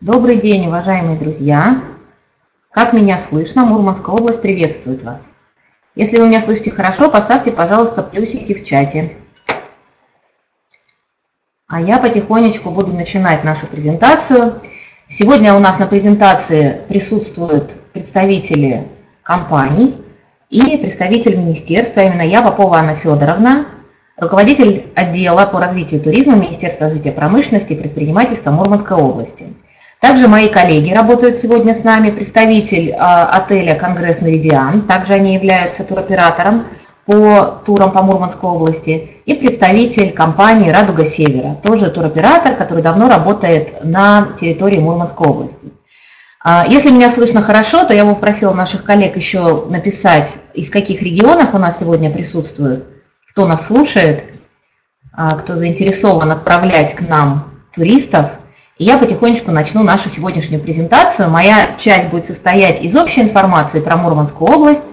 Добрый день, уважаемые друзья! Как меня слышно? Мурманская область приветствует вас. Если вы меня слышите хорошо, поставьте, пожалуйста, плюсики в чате. А я потихонечку буду начинать нашу презентацию. Сегодня у нас на презентации присутствуют представители компаний и представитель министерства, именно я, Попова Анна Федоровна, руководитель отдела по развитию туризма Министерства развития промышленности и предпринимательства Мурманской области. Также мои коллеги работают сегодня с нами, представитель отеля «Конгресс Меридиан», также они являются туроператором по турам по Мурманской области, и представитель компании «Радуга Севера», тоже туроператор, который давно работает на территории Мурманской области. Если меня слышно хорошо, то я бы попросила наших коллег еще написать, из каких регионов у нас сегодня присутствуют, кто нас слушает, кто заинтересован отправлять к нам туристов. И я потихонечку начну нашу сегодняшнюю презентацию. Моя часть будет состоять из общей информации про Мурманскую область.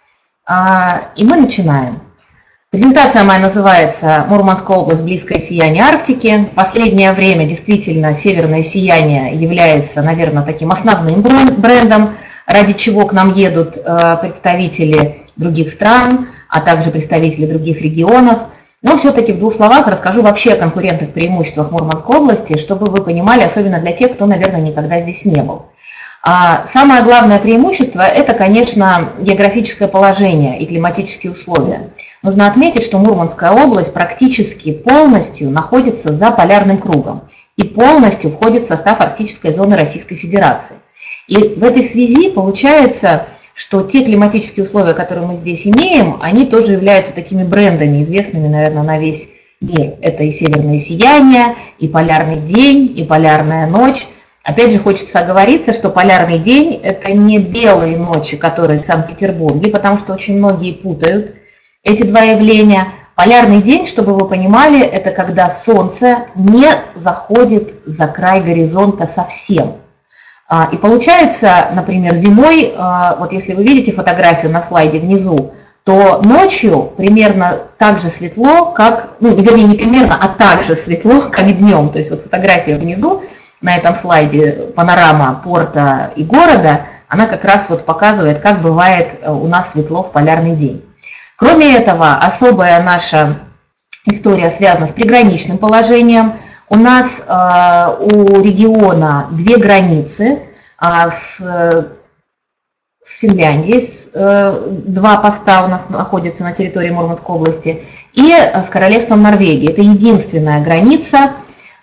И мы начинаем. Презентация моя называется «Мурманская область. Близкое сияние Арктики». В последнее время действительно северное сияние является, наверное, таким основным брендом, ради чего к нам едут представители других стран, а также представители других регионов. Но все-таки в двух словах расскажу вообще о конкурентных преимуществах Мурманской области, чтобы вы понимали, особенно для тех, кто, наверное, никогда здесь не был. Самое главное преимущество – это, конечно, географическое положение и климатические условия. Нужно отметить, что Мурманская область практически полностью находится за полярным кругом и полностью входит в состав арктической зоны Российской Федерации. И в этой связи получается, что те климатические условия, которые мы здесь имеем, они тоже являются такими брендами, известными, наверное, на весь мир. Это и северное сияние, и полярный день, и полярная ночь. Опять же, хочется оговориться, что полярный день – это не белые ночи, которые в Санкт-Петербурге, потому что очень многие путают эти два явления. Полярный день, чтобы вы понимали, это когда солнце не заходит за край горизонта совсем. И получается, например, зимой, вот если вы видите фотографию на слайде внизу, то ночью примерно так же светло, как, ну, вернее, не примерно, а так же светло, как днем. То есть вот фотография внизу, на этом слайде панорама порта и города, она как раз вот показывает, как бывает у нас светло в полярный день. Кроме этого, особая наша история связана с приграничным положением. У нас у региона две границы с Финляндией, два поста у нас находятся на территории Мурманской области, и с Королевством Норвегии. Это единственная граница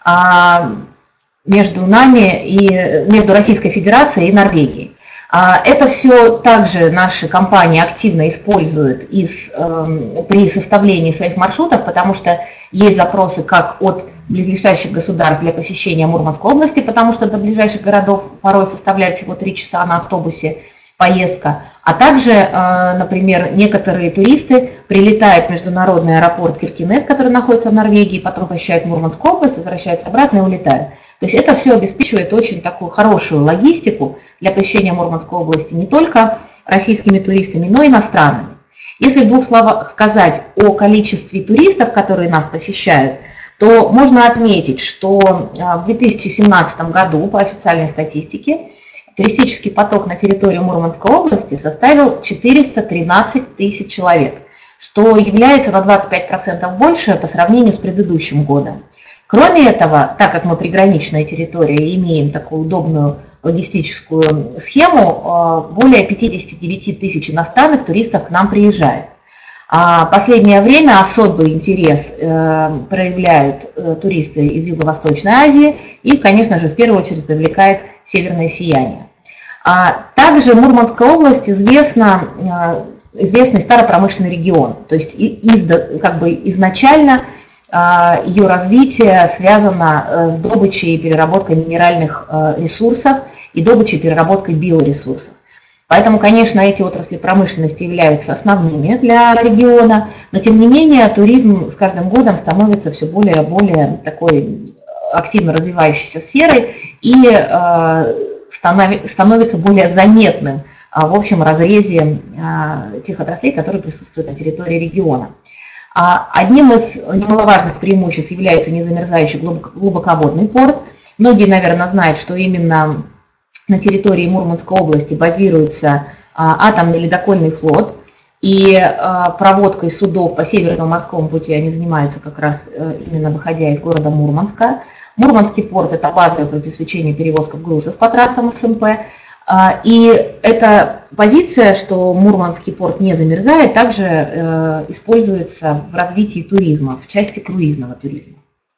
между нами и между Российской Федерацией и Норвегией. Это все также наши компании активно используют при составлении своих маршрутов, потому что есть запросы как от близлежащих государств для посещения Мурманской области, потому что до ближайших городов порой составляет всего 3 часа на автобусе поездка, а также, например, некоторые туристы прилетают в международный аэропорт Киркинесс, который находится в Норвегии, потом посещают Мурманскую область, возвращаются обратно и улетают. То есть это все обеспечивает очень такую хорошую логистику для посещения Мурманской области не только российскими туристами, но и иностранными. Если в двух словах сказать о количестве туристов, которые нас посещают, то можно отметить, что в 2017 году по официальной статистике туристический поток на территории Мурманской области составил 413 тысяч человек, что является на 25% больше по сравнению с предыдущим годом. Кроме этого, так как мы приграничная территория и имеем такую удобную логистическую схему, более 59 тысяч иностранных туристов к нам приезжает. В последнее время особый интерес проявляют туристы из Юго-Восточной Азии и, конечно же, в первую очередь привлекает северное сияние. Также Мурманская область известный старопромышленный регион, то есть изначально ее развитие связано с добычей и переработкой минеральных ресурсов и добычей и переработкой биоресурсов. Поэтому, конечно, эти отрасли промышленности являются основными для региона, но тем не менее туризм с каждым годом становится все более и более такой активно развивающейся сферой и становится более заметным в общем разрезе тех отраслей, которые присутствуют на территории региона. Одним из немаловажных преимуществ является незамерзающий глубоководный порт. Многие, наверное, знают, что именно на территории Мурманской области базируется атомный ледокольный флот, и проводкой судов по Северному морскому пути они занимаются как раз именно выходя из города Мурманска. Мурманский порт – это база по обеспечению перевозков грузов по трассам СМП. И эта позиция, что Мурманский порт не замерзает, также используется в развитии туризма, в части круизного туризма.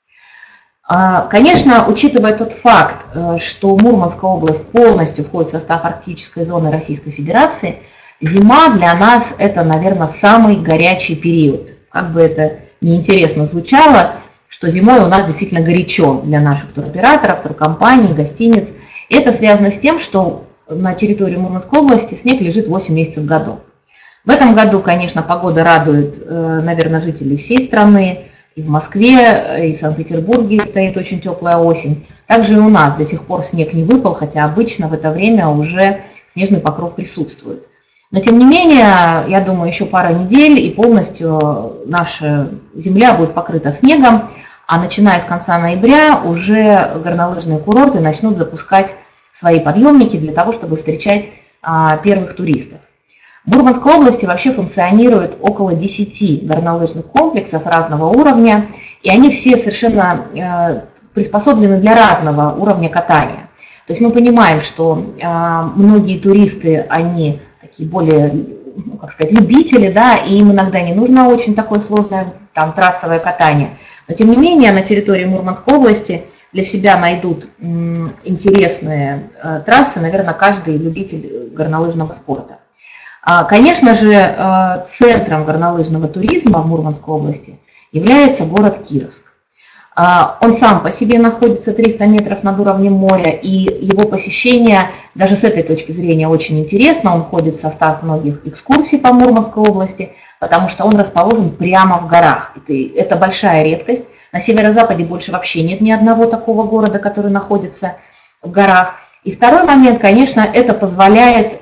Конечно, учитывая тот факт, что Мурманская область полностью входит в состав арктической зоны Российской Федерации, зима для нас это, наверное, самый горячий период. Как бы это неинтересно звучало, что зимой у нас действительно горячо для наших туроператоров, туркомпаний, гостиниц. Это связано с тем, что на территории Мурманской области снег лежит 8 месяцев в году. В этом году, конечно, погода радует, наверное, жителей всей страны. И в Москве, и в Санкт-Петербурге стоит очень теплая осень. Также и у нас до сих пор снег не выпал, хотя обычно в это время уже снежный покров присутствует. Но тем не менее, я думаю, еще пара недель, и полностью наша земля будет покрыта снегом, а начиная с конца ноября уже горнолыжные курорты начнут запускать свои подъемники для того, чтобы встречать первых туристов. В Мурманской области вообще функционирует около 10 горнолыжных комплексов разного уровня, и они все совершенно приспособлены для разного уровня катания. То есть мы понимаем, что многие туристы, они такие более, ну, как сказать, любители, да, и им иногда не нужно очень такое сложное там трассовое катание. Но тем не менее на территории Мурманской области для себя найдут интересные трассы, наверное, каждый любитель горнолыжного спорта. Конечно же, центром горнолыжного туризма в Мурманской области является город Кировск. Он сам по себе находится 300 метров над уровнем моря, и его посещение даже с этой точки зрения очень интересно. Он входит в состав многих экскурсий по Мурманской области, потому что он расположен прямо в горах. Это большая редкость. На северо-западе больше вообще нет ни одного такого города, который находится в горах. И второй момент, конечно, это позволяет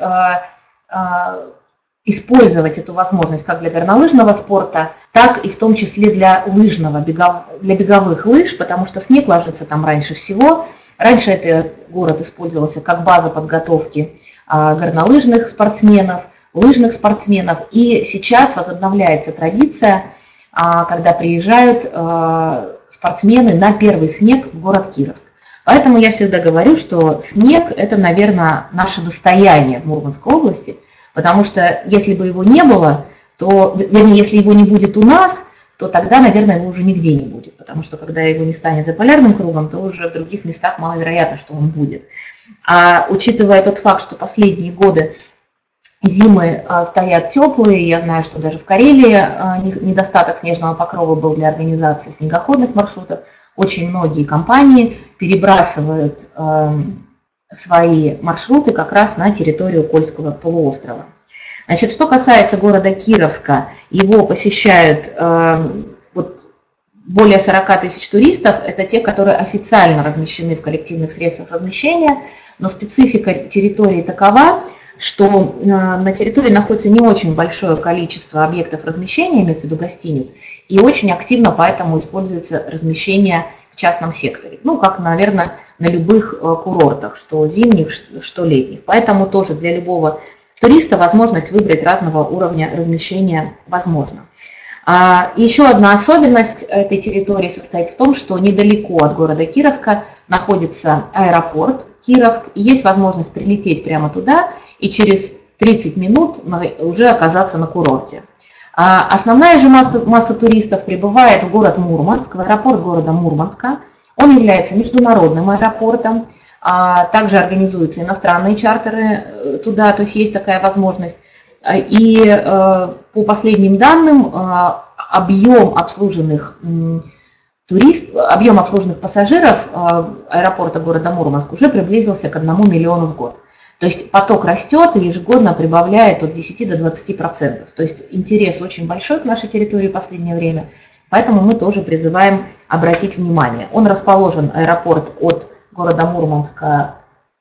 использовать эту возможность как для горнолыжного спорта, так и в том числе для для беговых лыж, потому что снег ложится там раньше всего. Раньше этот город использовался как база подготовки горнолыжных спортсменов, лыжных спортсменов, и сейчас возобновляется традиция, когда приезжают спортсмены на первый снег в город Кировск. Поэтому я всегда говорю, что снег – это, наверное, наше достояние в Мурманской области, потому что если бы его не было, то, вернее, если его не будет у нас, то тогда, наверное, его уже нигде не будет, потому что когда его не станет за полярным кругом, то уже в других местах маловероятно, что он будет. А учитывая тот факт, что последние годы зимы стоят теплые, я знаю, что даже в Карелии недостаток снежного покрова был для организации снегоходных маршрутов, очень многие компании перебрасывают свои маршруты как раз на территорию Кольского полуострова. Значит, что касается города Кировска, его посещают более 40 тысяч туристов, это те, которые официально размещены в коллективных средствах размещения, но специфика территории такова, что на территории находится не очень большое количество объектов размещения, имеется в виду гостиниц, и очень активно поэтому используется размещение в частном секторе. Ну, как, наверное, на любых курортах, что зимних, что летних. Поэтому тоже для любого туриста возможность выбрать разного уровня размещения возможна. Еще одна особенность этой территории состоит в том, что недалеко от города Кировска находится аэропорт Кировск, и есть возможность прилететь прямо туда и через 30 минут уже оказаться на курорте. Основная же масса туристов прибывает в город Мурманск, в аэропорт города Мурманска. Он является международным аэропортом, также организуются иностранные чартеры туда, то есть есть такая возможность. И по последним данным, объем обслуженных пассажиров аэропорта города Мурманск уже приблизился к 1 миллиону в год. То есть поток растет и ежегодно прибавляет от 10 до 20%. То есть интерес очень большой к нашей территории в последнее время, поэтому мы тоже призываем обратить внимание. Он расположен, аэропорт, от города Мурманска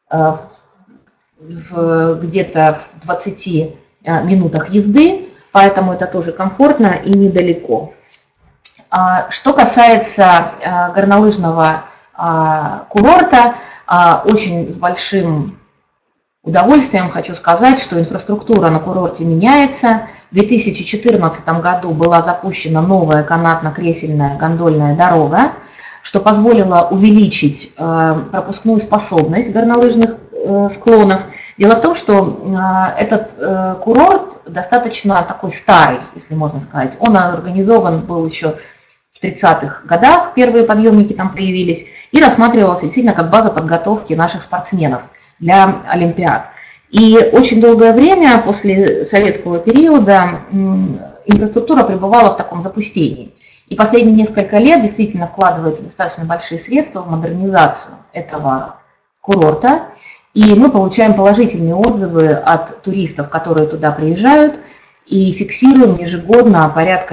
где-то в 20 минутах езды, поэтому это тоже комфортно и недалеко. Что касается горнолыжного курорта. Очень с большим удовольствием хочу сказать, что инфраструктура на курорте меняется. В 2014 году была запущена новая канатно-кресельная гондольная дорога, что позволило увеличить пропускную способность горнолыжных склонов. Дело в том, что этот курорт достаточно такой старый, если можно сказать. Он организован был еще в 30-х годах, первые подъемники там появились, и рассматривался действительно как база подготовки наших спортсменов для Олимпиад. И очень долгое время после советского периода инфраструктура пребывала в таком запустении. И последние несколько лет действительно вкладываются достаточно большие средства в модернизацию этого курорта. И мы получаем положительные отзывы от туристов, которые туда приезжают, и фиксируем ежегодно порядка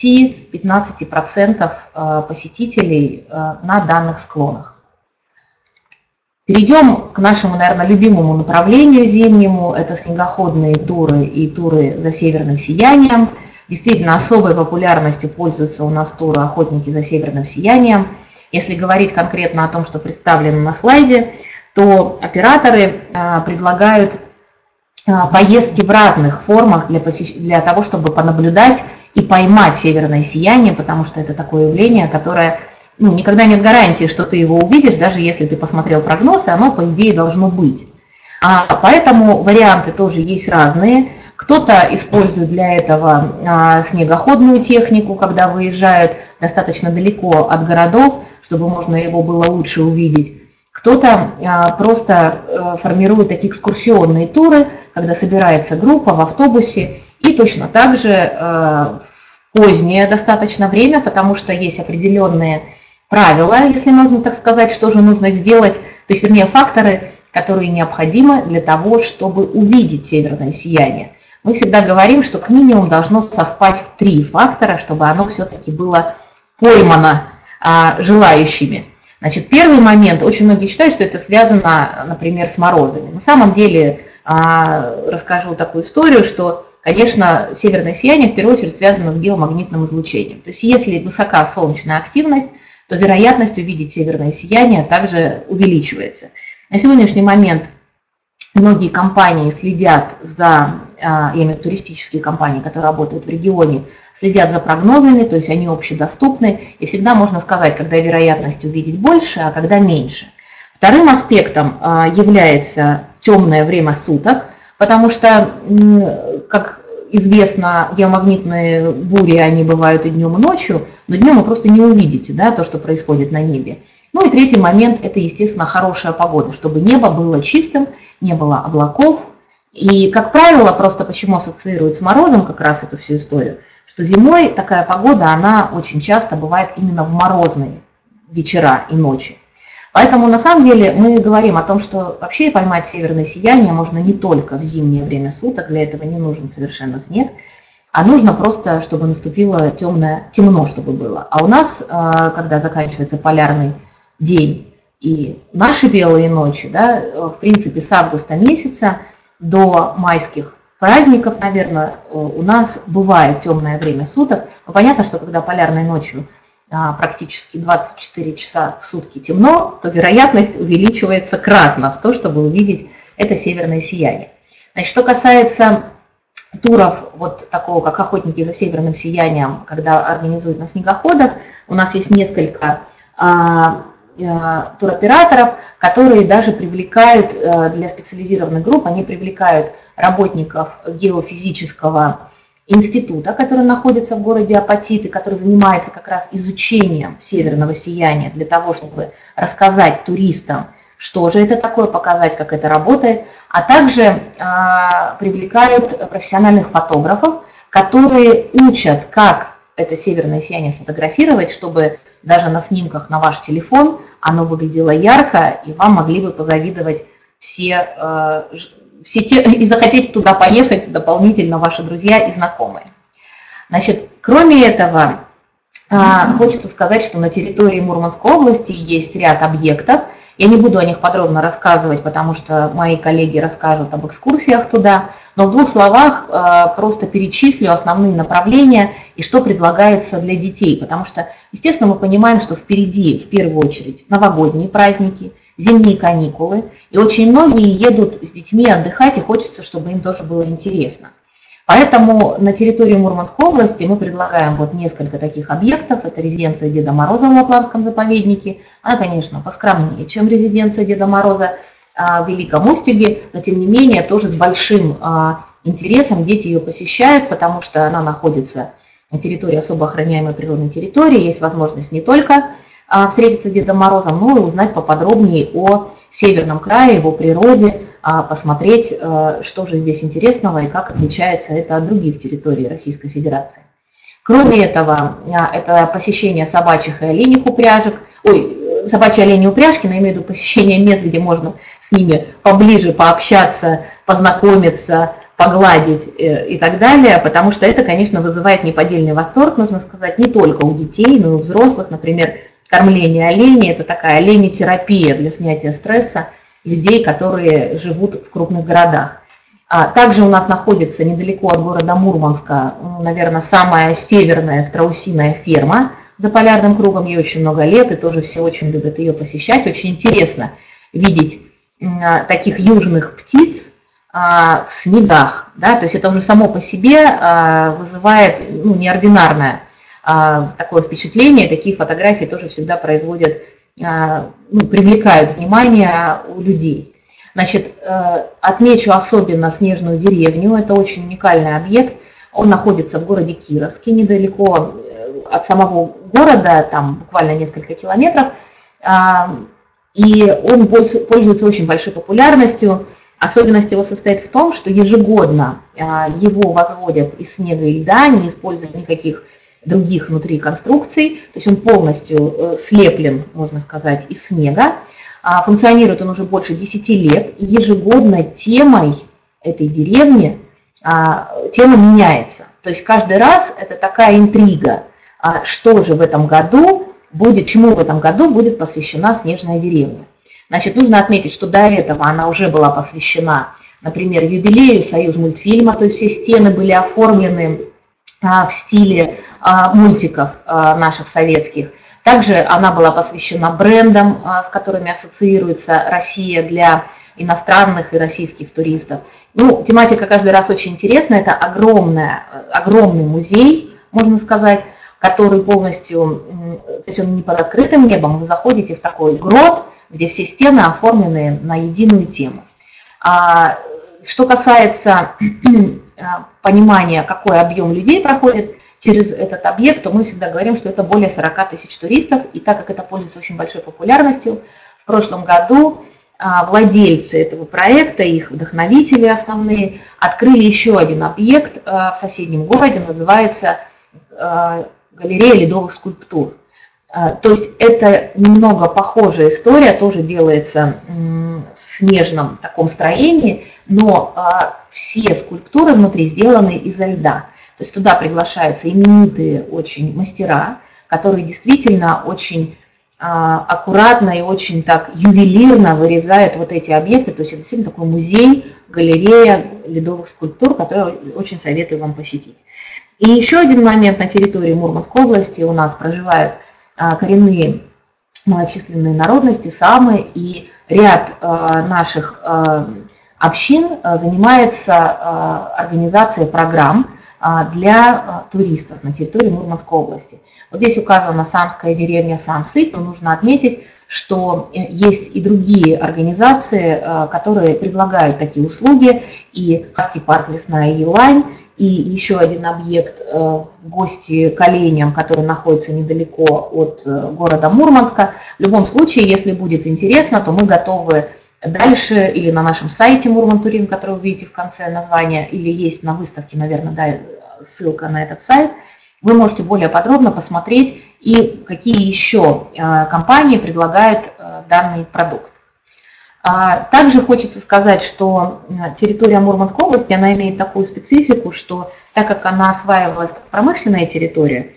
10-15% посетителей на данных склонах. Перейдем к нашему, наверное, любимому направлению зимнему. Это снегоходные туры и туры за северным сиянием. Действительно, особой популярностью пользуются у нас туры «Охотники за северным сиянием». Если говорить конкретно о том, что представлено на слайде, то операторы предлагают поездки в разных формах для того, чтобы понаблюдать и поймать северное сияние, потому что это такое явление, которое никогда нет гарантии, что ты его увидишь, даже если ты посмотрел прогноз, и оно, по идее, должно быть. Поэтому варианты тоже есть разные. Кто-то использует для этого снегоходную технику, когда выезжают достаточно далеко от городов, чтобы можно его было лучше увидеть. Кто-то просто формирует такие экскурсионные туры, когда собирается группа в автобусе, и точно так же в позднее достаточно время, потому что есть определенные правила, если можно так сказать, что же нужно сделать, то есть, вернее, факторы, которые необходимы для того, чтобы увидеть северное сияние. Мы всегда говорим, что как минимум должно совпасть 3 фактора, чтобы оно все-таки было поймано желающими. Значит, первый момент, очень многие считают, что это связано, например, с морозами. На самом деле, расскажу такую историю, что, конечно, северное сияние в первую очередь связано с геомагнитным излучением. То есть, если высока солнечная активность, то вероятность увидеть северное сияние также увеличивается. На сегодняшний момент многие компании следят за, я имею в виду туристические компании, которые работают в регионе, следят за прогнозами, то есть они общедоступны, и всегда можно сказать, когда вероятность увидеть больше, а когда меньше. Вторым аспектом является темное время суток, потому что, как известно, геомагнитные бури, они бывают и днем, и ночью, но днем вы просто не увидите, да, то, что происходит на небе. Ну и третий момент – это, естественно, хорошая погода, чтобы небо было чистым, не было облаков. И, как правило, просто почему ассоциируют с морозом как раз эту всю историю, что зимой такая погода, она очень часто бывает именно в морозные вечера и ночи. Поэтому, на самом деле, мы говорим о том, что вообще поймать северное сияние можно не только в зимнее время суток, для этого не нужен совершенно снег, а нужно просто, чтобы наступило темно, чтобы было. А у нас, когда заканчивается полярный день и наши белые ночи, да, в принципе, с августа месяца до майских праздников, наверное, у нас бывает темное время суток. Но понятно, что когда полярной ночью практически 24 часа в сутки темно, то вероятность увеличивается кратно в то, чтобы увидеть это северное сияние. Значит, что касается туров, вот такого, как «Охотники за северным сиянием», когда организуют на снегоходах, у нас есть несколько туроператоров, которые даже привлекают для специализированных групп, они привлекают работников геофизического института, который находится в городе Апатиты, который занимается как раз изучением северного сияния для того, чтобы рассказать туристам, что же это такое, показать, как это работает, а также привлекают профессиональных фотографов, которые учат, как это северное сияние сфотографировать, чтобы даже на снимках на ваш телефон оно выглядело ярко, и вам могли бы позавидовать все те, и захотеть туда поехать дополнительно ваши друзья и знакомые. Значит, кроме этого, Хочется сказать, что на территории Мурманской области есть ряд объектов. Я не буду о них подробно рассказывать, потому что мои коллеги расскажут об экскурсиях туда, но в двух словах просто перечислю основные направления и что предлагается для детей, потому что, естественно, мы понимаем, что впереди, в первую очередь, новогодние праздники, зимние каникулы, и очень многие едут с детьми отдыхать, и хочется, чтобы им тоже было интересно. Поэтому на территории Мурманской области мы предлагаем вот несколько таких объектов. Это резиденция Деда Мороза в Лапландском заповеднике. Она, конечно, поскромнее, чем резиденция Деда Мороза в Великом Устюге, но тем не менее тоже с большим интересом дети ее посещают, потому что она находится на территории особо охраняемой природной территории. Есть возможность не только встретиться с Дедом Морозом, но и узнать поподробнее о Северном крае, его природе, посмотреть, что же здесь интересного и как отличается это от других территорий Российской Федерации. Кроме этого, это посещение собачьих и оленьих упряжек, собачьи оленьи упряжки, но я имею в виду посещение мест, где можно с ними поближе пообщаться, познакомиться, погладить и так далее, потому что это, конечно, вызывает неподдельный восторг, нужно сказать, не только у детей, но и у взрослых. Например, кормление оленей – это такая оленетерапия для снятия стресса людей, которые живут в крупных городах. Также у нас находится недалеко от города Мурманска, наверное, самая северная страусиная ферма за полярным кругом. Ей очень много лет, и тоже все очень любят ее посещать. Очень интересно видеть таких южных птиц в снегах. Да? То есть это уже само по себе вызывает неординарное такое впечатление. Такие фотографии тоже всегда производят, привлекают внимание у людей. Значит, отмечу особенно снежную деревню. Это очень уникальный объект. Он находится в городе Кировске, недалеко от самого города, там буквально несколько километров. И он пользуется очень большой популярностью. Особенность его состоит в том, что ежегодно его возводят из снега и льда, не используя никаких других внутри конструкций. То есть он полностью слеплен, можно сказать, из снега. Функционирует он уже больше 10 лет, и ежегодно темой этой деревни тема меняется. То есть каждый раз это такая интрига, что же в этом году будет, чему в этом году будет посвящена снежная деревня. Значит, нужно отметить, что до этого она уже была посвящена, например, юбилею Союзмультфильма, то есть все стены были оформлены в стиле мультиков наших советских. Также она была посвящена брендам, с которыми ассоциируется Россия для иностранных и российских туристов. Тематика каждый раз очень интересная. Это огромный музей, можно сказать, который полностью, то есть он не под открытым небом, вы заходите в такой грот, где все стены оформлены на единую тему. Что касается понимания, какой объем людей проходит через этот объект, то мы всегда говорим, что это более 40 тысяч туристов, и так как это пользуется очень большой популярностью, в прошлом году владельцы этого проекта, их вдохновители основные, открыли еще один объект в соседнем городе, называется галерея ледовых скульптур. То есть это немного похожая история, тоже делается в снежном таком строении, но все скульптуры внутри сделаны изо льда. То есть туда приглашаются именитые очень мастера, которые действительно очень аккуратно и очень так ювелирно вырезают вот эти объекты. То есть это действительно такой музей, галерея ледовых скульптур, который очень советую вам посетить. И еще один момент: на территории Мурманской области у нас проживают коренные малочисленные народности, самы, и ряд наших общин занимается организацией программ для туристов на территории Мурманской области. Вот здесь указана самская деревня Самсыть, но нужно отметить, что есть и другие организации, которые предлагают такие услуги, и Хаски парк Лесная Елань, и еще один объект в гости к оленям, который находится недалеко от города Мурманска. В любом случае, если будет интересно, то мы готовы дальше или на нашем сайте Мурмантуризм, который вы видите в конце названия, или есть на выставке, наверное, да, ссылка на этот сайт, вы можете более подробно посмотреть, и какие еще компании предлагают данный продукт. Также хочется сказать, что территория Мурманской области, она имеет такую специфику, что так как она осваивалась как промышленная территория,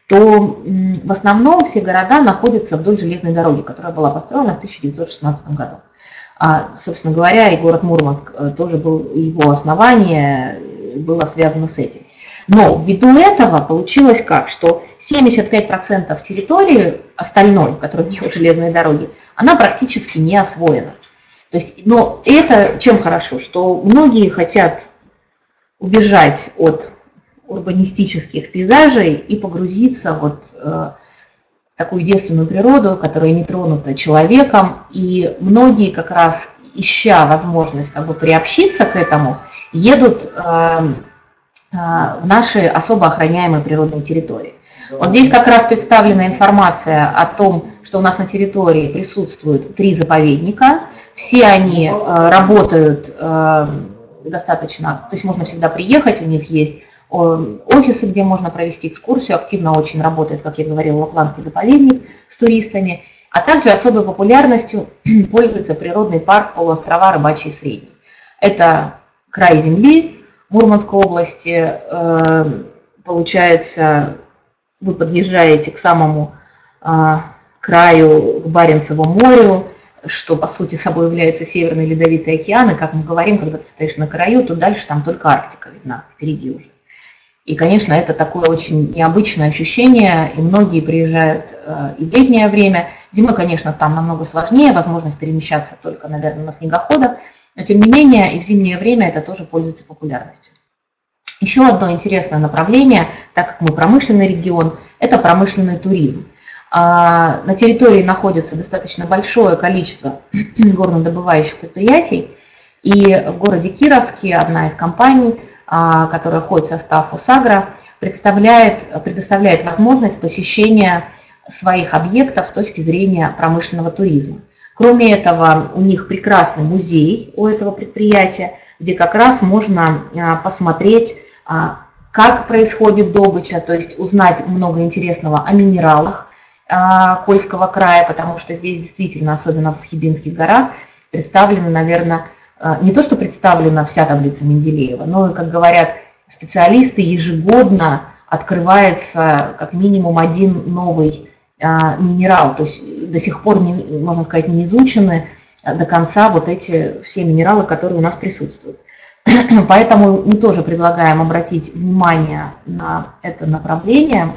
то в основном все города находятся вдоль железной дороги, которая была построена в 1916 году. Собственно говоря, и город Мурманск тоже был, его основание было связано с этим. Но ввиду этого получилось как, что 75% территории остальной, в которой нет железной дороги, она практически не освоена. То есть, но это чем хорошо, что многие хотят убежать от урбанистических пейзажей и погрузиться вот в такую девственную природу, которая не тронута человеком, и многие как раз, ища возможность как бы приобщиться к этому, едут в наши особо охраняемые природные территории. Вот здесь как раз представлена информация о том, что у нас на территории присутствуют 3 заповедника, все они работают достаточно, то есть можно всегда приехать, у них есть офисы, где можно провести экскурсию, активно очень работает, как я говорила, Лапландский заповедник с туристами, а также особой популярностью пользуется природный парк полуострова Рыбачий Средний. Это край земли Мурманской области, получается, вы подъезжаете к самому краю, к Баренцеву морю, что по сути собой является Северный Ледовитый океан, и как мы говорим, когда ты стоишь на краю, то дальше там только Арктика видна, впереди уже. И, конечно, это такое очень необычное ощущение, и многие приезжают и в летнее время. Зимой, конечно, там намного сложнее, возможность перемещаться только, наверное, на снегоходах, но тем не менее и в зимнее время это тоже пользуется популярностью. Еще одно интересное направление, так как мы промышленный регион, это промышленный туризм. На территории находится достаточно большое количество горнодобывающих предприятий, и в городе Кировске одна из компаний, которая входит в состав УСАГРО, предоставляет возможность посещения своих объектов с точки зрения промышленного туризма. Кроме этого, у них прекрасный музей у этого предприятия, где как раз можно посмотреть, как происходит добыча, то есть узнать много интересного о минералах Кольского края, потому что здесь действительно, особенно в Хибинских горах, представлены, наверное, не то, что представлена вся таблица Менделеева, но, как говорят специалисты, ежегодно открывается как минимум один новый минерал, то есть до сих пор, можно сказать, не изучены до конца вот эти все минералы, которые у нас присутствуют. Поэтому мы тоже предлагаем обратить внимание на это направление.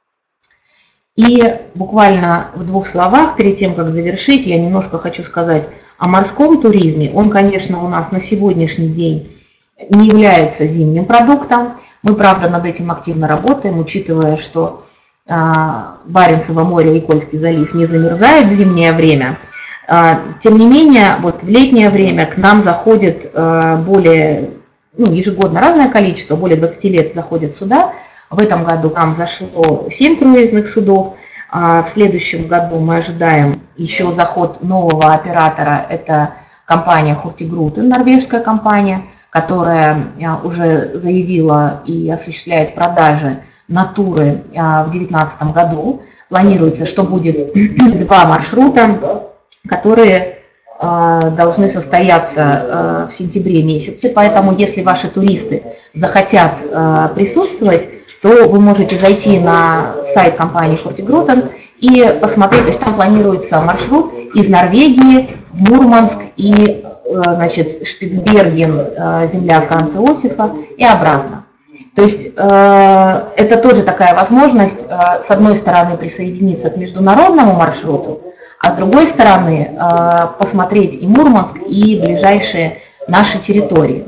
И буквально в 2 словах, перед тем, как завершить, я немножко хочу сказать о морском туризме. Он, конечно, у нас на сегодняшний день не является зимним продуктом. Мы, правда, над этим активно работаем, учитывая, что Баренцево море и Кольский залив не замерзает в зимнее время. Тем не менее, вот в летнее время к нам заходит ежегодно разное количество, более 20 лет заходят суда. В этом году к нам зашло 7 круизных судов. В следующем году мы ожидаем еще заход нового оператора. Это компания Hurtigruten, норвежская компания, которая уже заявила и осуществляет продажи на туры в 2019 году. Планируется, что будет 2 маршрута, которые должны состояться в сентябре месяце. Поэтому, если ваши туристы захотят присутствовать, то вы можете зайти на сайт компании Hurtigruten и посмотреть, то есть там планируется маршрут из Норвегии в Мурманск и, значит, Шпицберген, земля Франца Иосифа, и обратно. То есть это тоже такая возможность, с одной стороны, присоединиться к международному маршруту, а с другой стороны посмотреть и Мурманск, и ближайшие наши территории.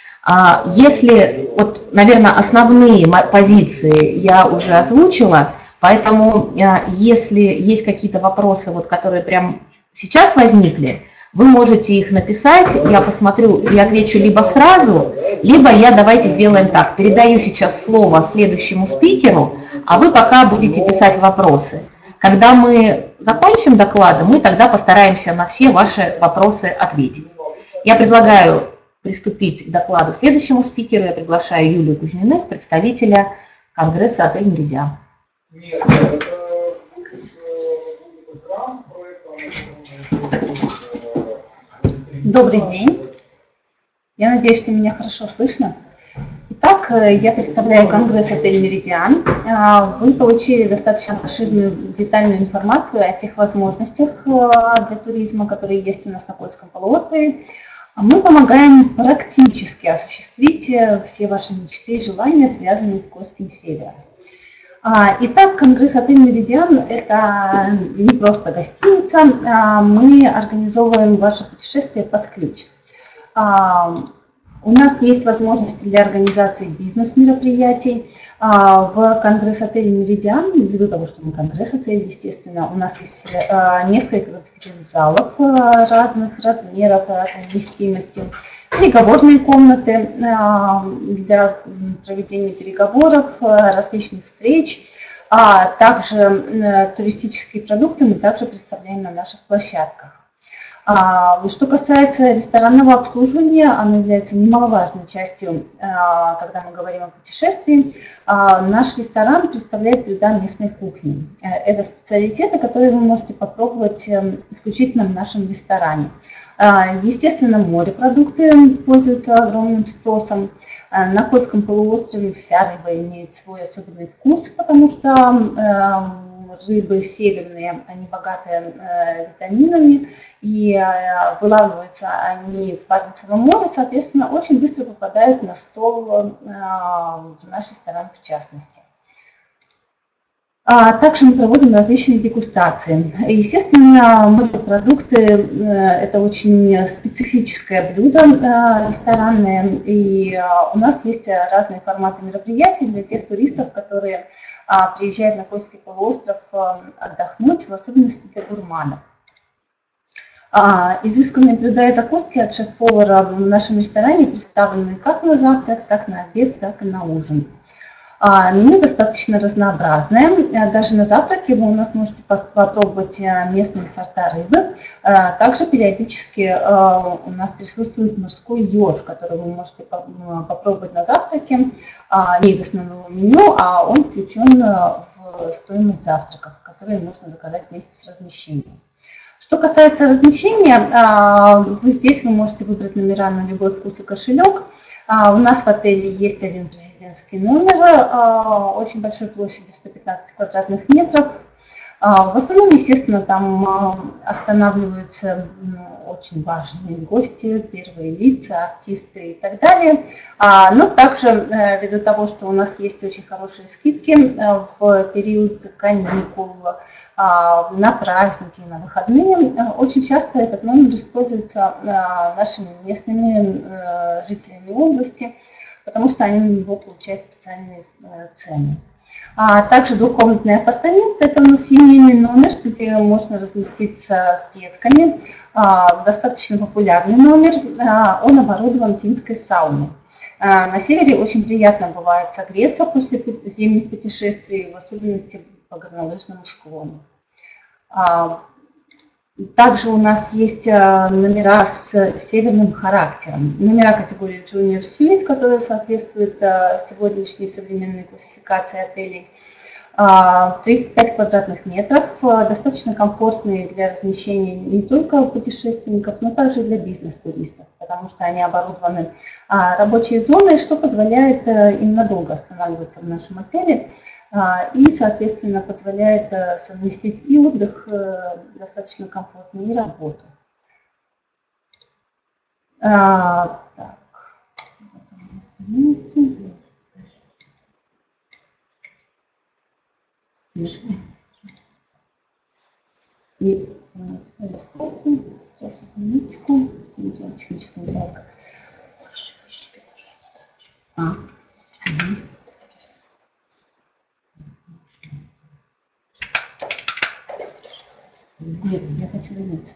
Если, вот, наверное, основные позиции я уже озвучила, поэтому если есть какие-то вопросы, вот, которые прямо сейчас возникли, вы можете их написать, я посмотрю и отвечу либо сразу, либо давайте сделаем так, передаю сейчас слово следующему спикеру, а вы пока будете писать вопросы. Когда мы закончим доклады, мы тогда постараемся на все ваши вопросы ответить. Я предлагаю приступить к докладу следующему спикеру. Я приглашаю Юлию Кузьминых, представителя Конгресса «Отель Меридиан». Добрый день. Я надеюсь, что меня хорошо слышно. Итак, Итак, я представляю Конгресс «Отель Меридиан». Вы получили достаточно обширную, детальную информацию о тех возможностях для туризма, которые есть у нас на Кольском полуострове. Мы помогаем практически осуществить все ваши мечты и желания, связанные с Кольским севером. Итак, Конгресс «Отель Меридиан» – это не просто гостиница, мы организовываем ваше путешествие под ключ. У нас есть возможности для организации бизнес-мероприятий. В Конгресс-отеле «Меридиан», ввиду того, что мы Конгресс-отель, естественно, у нас есть несколько конференц-залов разных размеров, разной вместимостью, переговорные комнаты для проведения переговоров, различных встреч, а также туристические продукты мы также представляем на наших площадках. Что касается ресторанного обслуживания, оно является немаловажной частью, когда мы говорим о путешествии. Наш ресторан представляет блюда местной кухни. Это специалитеты, которые вы можете попробовать исключительно в нашем ресторане. Естественно, морепродукты пользуются огромным спросом. На Кольском полуострове вся рыба имеет свой особенный вкус, потому что рыбы северные, они богаты витаминами, и вылавливаются они в Баренцевом море, соответственно, очень быстро попадают на стол в наш ресторан в частности. Также мы проводим различные дегустации. Естественно, морепродукты – это очень специфическое блюдо ресторанное, и у нас есть разные форматы мероприятий для тех туристов, которые приезжают на Кольский полуостров отдохнуть, в особенности для гурманов. Изысканные блюда и закуски от шеф-повара в нашем ресторане представлены как на завтрак, так на обед, так и на ужин. Меню достаточно разнообразное. Даже на завтраке вы у нас можете попробовать местные сорта рыбы. Также периодически у нас присутствует морской еж, который вы можете попробовать на завтраке. Не из основного меню, а он включен в стоимость завтраков, которые можно заказать вместе с размещением. Что касается размещения, здесь вы можете выбрать номера на любой вкус и кошелек. У нас в отеле есть один президентский номер, очень большой площадью, 115 квадратных метров. В основном, естественно, там останавливаются очень важные гости, первые лица, артисты и так далее. Но также, ввиду того, что у нас есть очень хорошие скидки в период каникул, на праздники, на выходные, очень часто этот номер используется нашими местными жителями области, потому что они на него получают специальные цены. Также двухкомнатный апартамент – это у нас семейный номер, где можно разместиться с детками. Достаточно популярный номер, он оборудован финской сауной. На севере очень приятно бывает согреться после зимних путешествий, в особенности по горнолыжному склону. Также у нас есть номера с северным характером. Номера категории Junior Suite, которые соответствуют сегодняшней современной классификации отелей. 35 квадратных метров, достаточно комфортные для размещения не только путешественников, но также для бизнес-туристов, потому что они оборудованы рабочей зоной, что позволяет им надолго останавливаться в нашем отеле и, соответственно, позволяет совместить и отдых достаточно комфортно, и работу. Так. И сейчас, минуточку, техническая неполадка. Нет, я хочу вернуться.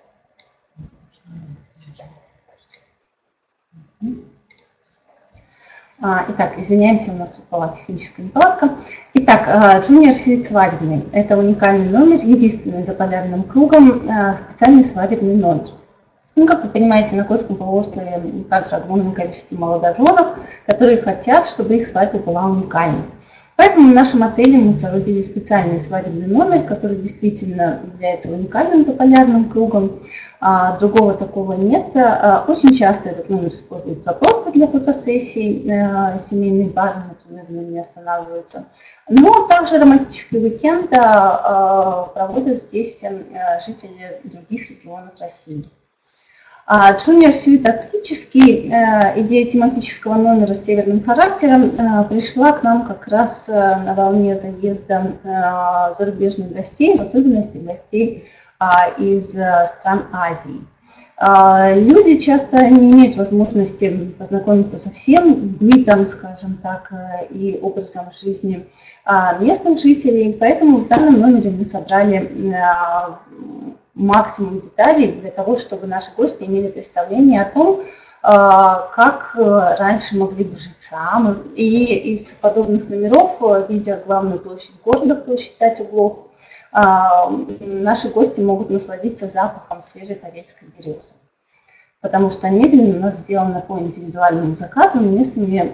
Итак, извиняемся, у нас тут была техническая неполадка. Итак, Junior Suite свадебный. Это уникальный номер, единственный за полярным кругом специальный свадебный номер. Ну, как вы понимаете, на Кольском полуострове также огромное количество молодоженов, которые хотят, чтобы их свадьба была уникальной. Поэтому в нашем отеле мы соорудили специальный свадебный номер, который действительно является уникальным заполярным кругом. Другого такого нет. Очень часто этот номер используется просто для фотосессий. Семейные пары, например, на нем не останавливаются. Но также романтический уикенд проводят здесь жители других регионов России. Junior Suite тактический, идея тематического номера с северным характером пришла к нам как раз на волне заезда зарубежных гостей, в особенности гостей из стран Азии. Люди часто не имеют возможности познакомиться со всем бытом, скажем так, и образом жизни местных жителей, поэтому в данном номере мы собрали максимум деталей для того, чтобы наши гости имели представление о том, как раньше могли бы жить самы. И из подобных номеров, видя главную площадь города, площадь 5 углов, наши гости могут насладиться запахом свежей карельской березы. Потому что мебель у нас сделана по индивидуальному заказу местными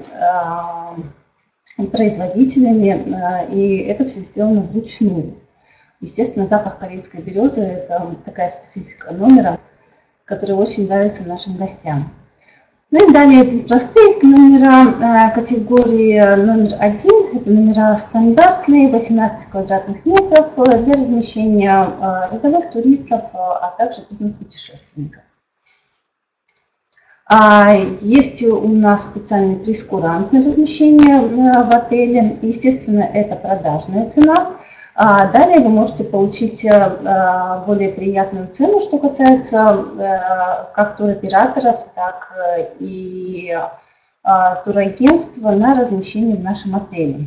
производителями, и это все сделано вручную. Естественно, запах карельской березы – это такая специфика номера, которая очень нравится нашим гостям. Ну и далее простые номера категории номер 1. Это номера стандартные, 18 квадратных метров для размещения рядовых туристов, а также бизнес-путешественников. Есть у нас специальный прейскурант на размещение в отеле. Естественно, это продажная цена. Далее вы можете получить более приятную цену, что касается как туроператоров, так и турагентства на размещение в нашем отеле.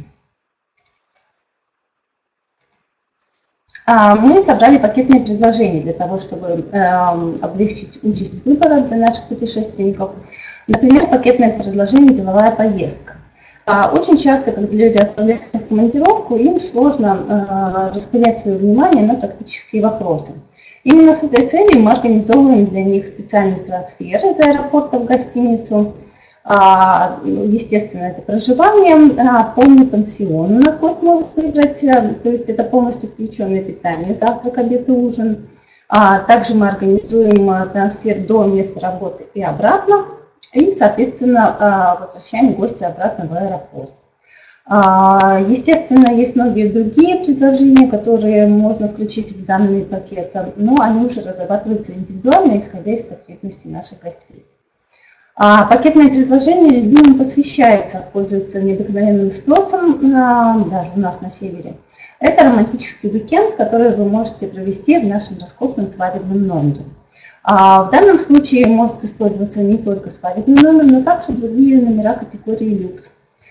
Мы собрали пакетные предложения для того, чтобы облегчить участь выбора для наших путешественников. Например, пакетное предложение «Деловая поездка». Очень часто, когда люди отправляются в командировку, им сложно распылять свое внимание на практические вопросы. Именно с этой целью мы организовываем для них специальный трансфер из аэропорта в гостиницу. Естественно, это проживание, полный пансион у нас гость может выбрать, то есть это полностью включенное питание, завтрак, обед и ужин. Также мы организуем трансфер до места работы и обратно. И, соответственно, возвращаем гостя обратно в аэропорт. Естественно, есть многие другие предложения, которые можно включить в данный пакет, но они уже разрабатываются индивидуально, исходя из потребностей наших гостей. Пакетное предложение людям посвящается, пользуется необыкновенным спросом, даже у нас на севере. Это романтический уикенд, который вы можете провести в нашем роскошном свадебном номере. В данном случае может использоваться не только свадебный номер, но также другие номера категории люкс.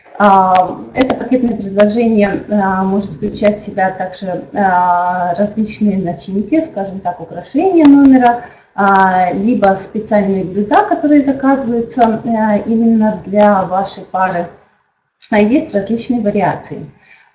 Это пакетное предложение может включать в себя также различные начинки, скажем так, украшения номера, либо специальные блюда, которые заказываются именно для вашей пары. Есть различные вариации.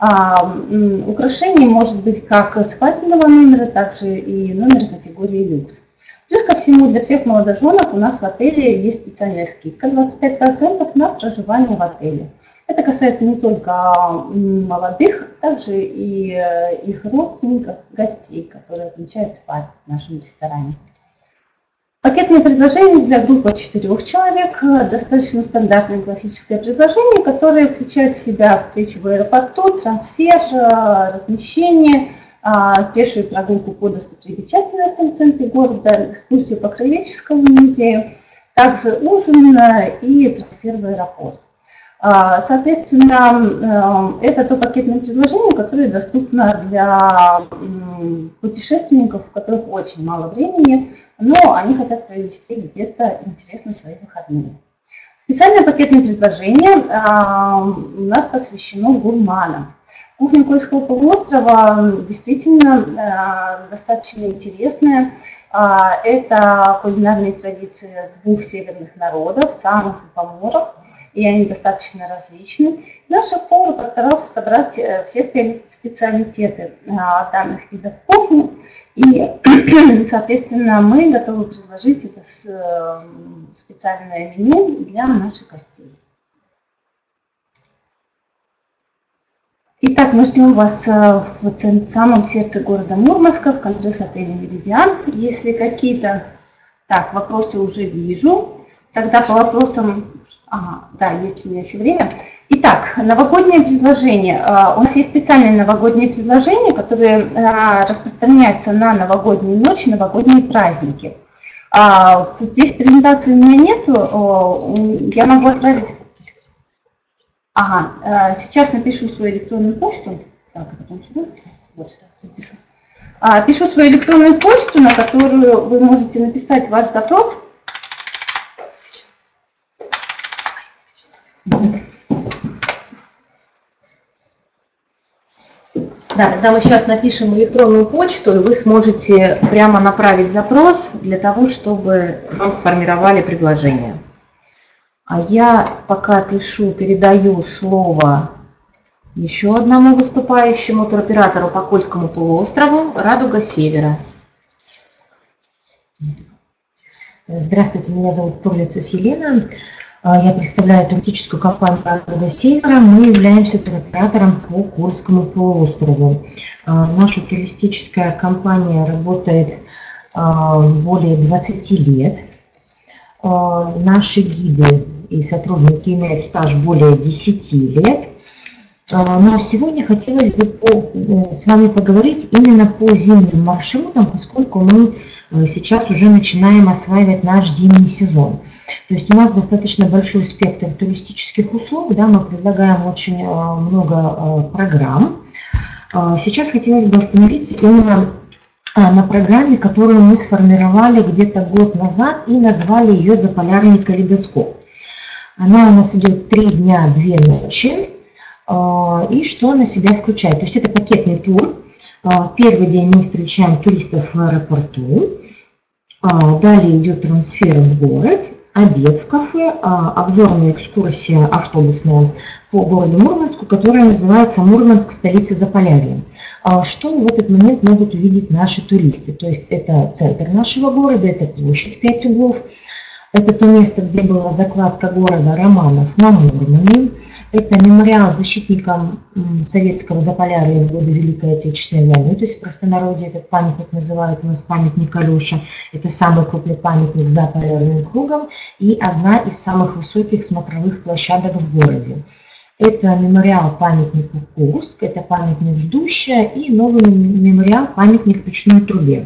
Украшений может быть как свадебного номера, также и номера категории люкс. Плюс ко всему, для всех молодоженов у нас в отеле есть специальная скидка 25% на проживание в отеле. Это касается не только молодых, также и их родственников, гостей, которые отмечают свадьбу в нашем ресторане. Пакетное предложение для группы 4 человек, достаточно стандартное классическое предложение, которое включает в себя встречу в аэропорту, трансфер, размещение, пешую прогулку по достопримечательностям в центре города, экскурсию по краеведческому музею, также ужин и трансфер в аэропорт. Соответственно, это то пакетное предложение, которое доступно для путешественников, у которых очень мало времени, но они хотят провести где-то интересно свои выходные. Специальное пакетное предложение у нас посвящено гурманам. Кухня Кольского полуострова действительно достаточно интересная. Это кулинарные традиции двух северных народов, самов и поморов. и они достаточно различны. Наш шеф-повар постарался собрать все специалитеты данных видов кухни, и, соответственно, мы готовы предложить это специальное меню для наших гостей. Итак, мы ждем вас в самом сердце города Мурманска, в конгресс-отеле «Меридиан». Если какие-то вопросы уже вижу, тогда по вопросам... Ага, да, есть у меня еще время. Итак, новогоднее предложение. У нас есть специальные новогодние предложения, которые распространяются на новогоднюю ночь, новогодние праздники. Здесь презентации у меня нету, я могу отправить... Ага, сейчас напишу свою электронную почту. Так, это там сюда. Вот, напишу. Пишу свою электронную почту, на которую вы можете написать ваш запрос. Да, тогда мы сейчас напишем электронную почту, и вы сможете прямо направить запрос для того, чтобы вам сформировали предложение. А я пока пишу, передаю слово еще одному выступающему туроператору по Кольскому полуострову «Радуга Севера». Здравствуйте, меня зовут Пурлицес Елена. Я представляю туристическую компанию «Радуга Севера». Мы являемся туроператором по Кольскому полуострову. Наша туристическая компания работает более 20 лет. Наши гиды и сотрудники имеют стаж более 10 лет. Но сегодня хотелось бы с вами поговорить именно по зимним маршрутам, поскольку мы сейчас уже начинаем осваивать наш зимний сезон. То есть у нас достаточно большой спектр туристических услуг, да, мы предлагаем очень много программ. Сейчас хотелось бы остановиться именно на программе, которую мы сформировали где-то год назад и назвали ее «Заполярный калейдоскоп». Она у нас идет 3 дня, 2 ночи. И что она себя включает? То есть это пакетный тур. Первый день мы встречаем туристов в аэропорту. Далее идет трансфер в город, обед в кафе, обзорная экскурсия автобусная по городу Мурманску, которая называется «Мурманск. Столица Заполярья». Что в этот момент могут увидеть наши туристы? То есть это центр нашего города, это площадь 5 углов. Это то место, где была закладка города Романов на Мурмане. Это мемориал защитникам советского Заполярья в годы Великой Отечественной войны. То есть в простонародье этот памятник называют у нас памятник Алёша. Это самый крупный памятник за полярным кругом и одна из самых высоких смотровых площадок в городе. Это мемориал памятнику Курск, это памятник Ждущая и новый мемориал памятник Печной трубе.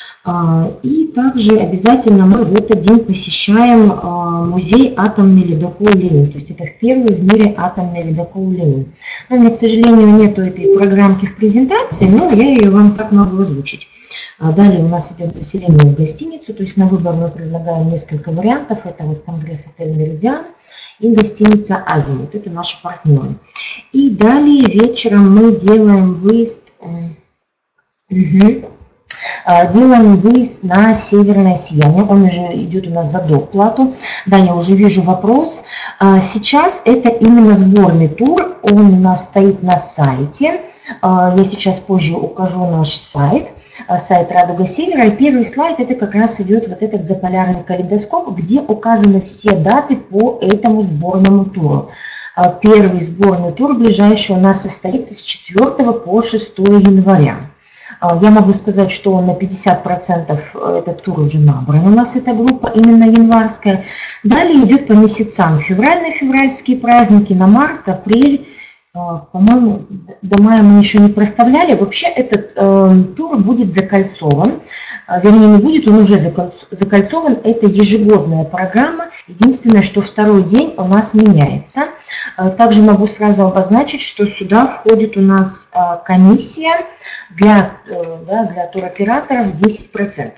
И также обязательно мы в этот день посещаем музей атомный ледокол Ленин. То есть это первый в мире атомный ледокол Ленин. У меня, к сожалению, нету этой программки в презентации, но я ее вам так могу озвучить. Далее у нас идет заселение в гостиницу, то есть на выбор мы предлагаем несколько вариантов. Это вот конгресс-отель «Меридиан» и гостиница «Азимут». Это наши партнеры. И далее вечером мы делаем выезд... Делаем выезд на Северное сияние. Он уже идет у нас за доплату. Да, я уже вижу вопрос. Сейчас это именно сборный тур. Он у нас стоит на сайте. Я сейчас позже укажу наш сайт. Сайт «Радуга Севера». И первый слайд это как раз идет вот этот заполярный калейдоскоп, где указаны все даты по этому сборному туру. Первый сборный тур ближайший у нас состоится с 4 по 6 января. Я могу сказать, что он на 50% этот тур уже набран. У нас эта группа именно январская. Далее идет по месяцам. Февраль на февральские праздники, на март, апрель. По-моему, до мая мы еще не проставляли. Вообще этот тур будет закольцован. Вернее, не будет, он уже закольцован. Это ежегодная программа. Единственное, что второй день у нас меняется. Также могу сразу обозначить, что сюда входит у нас комиссия для туроператоров 10%.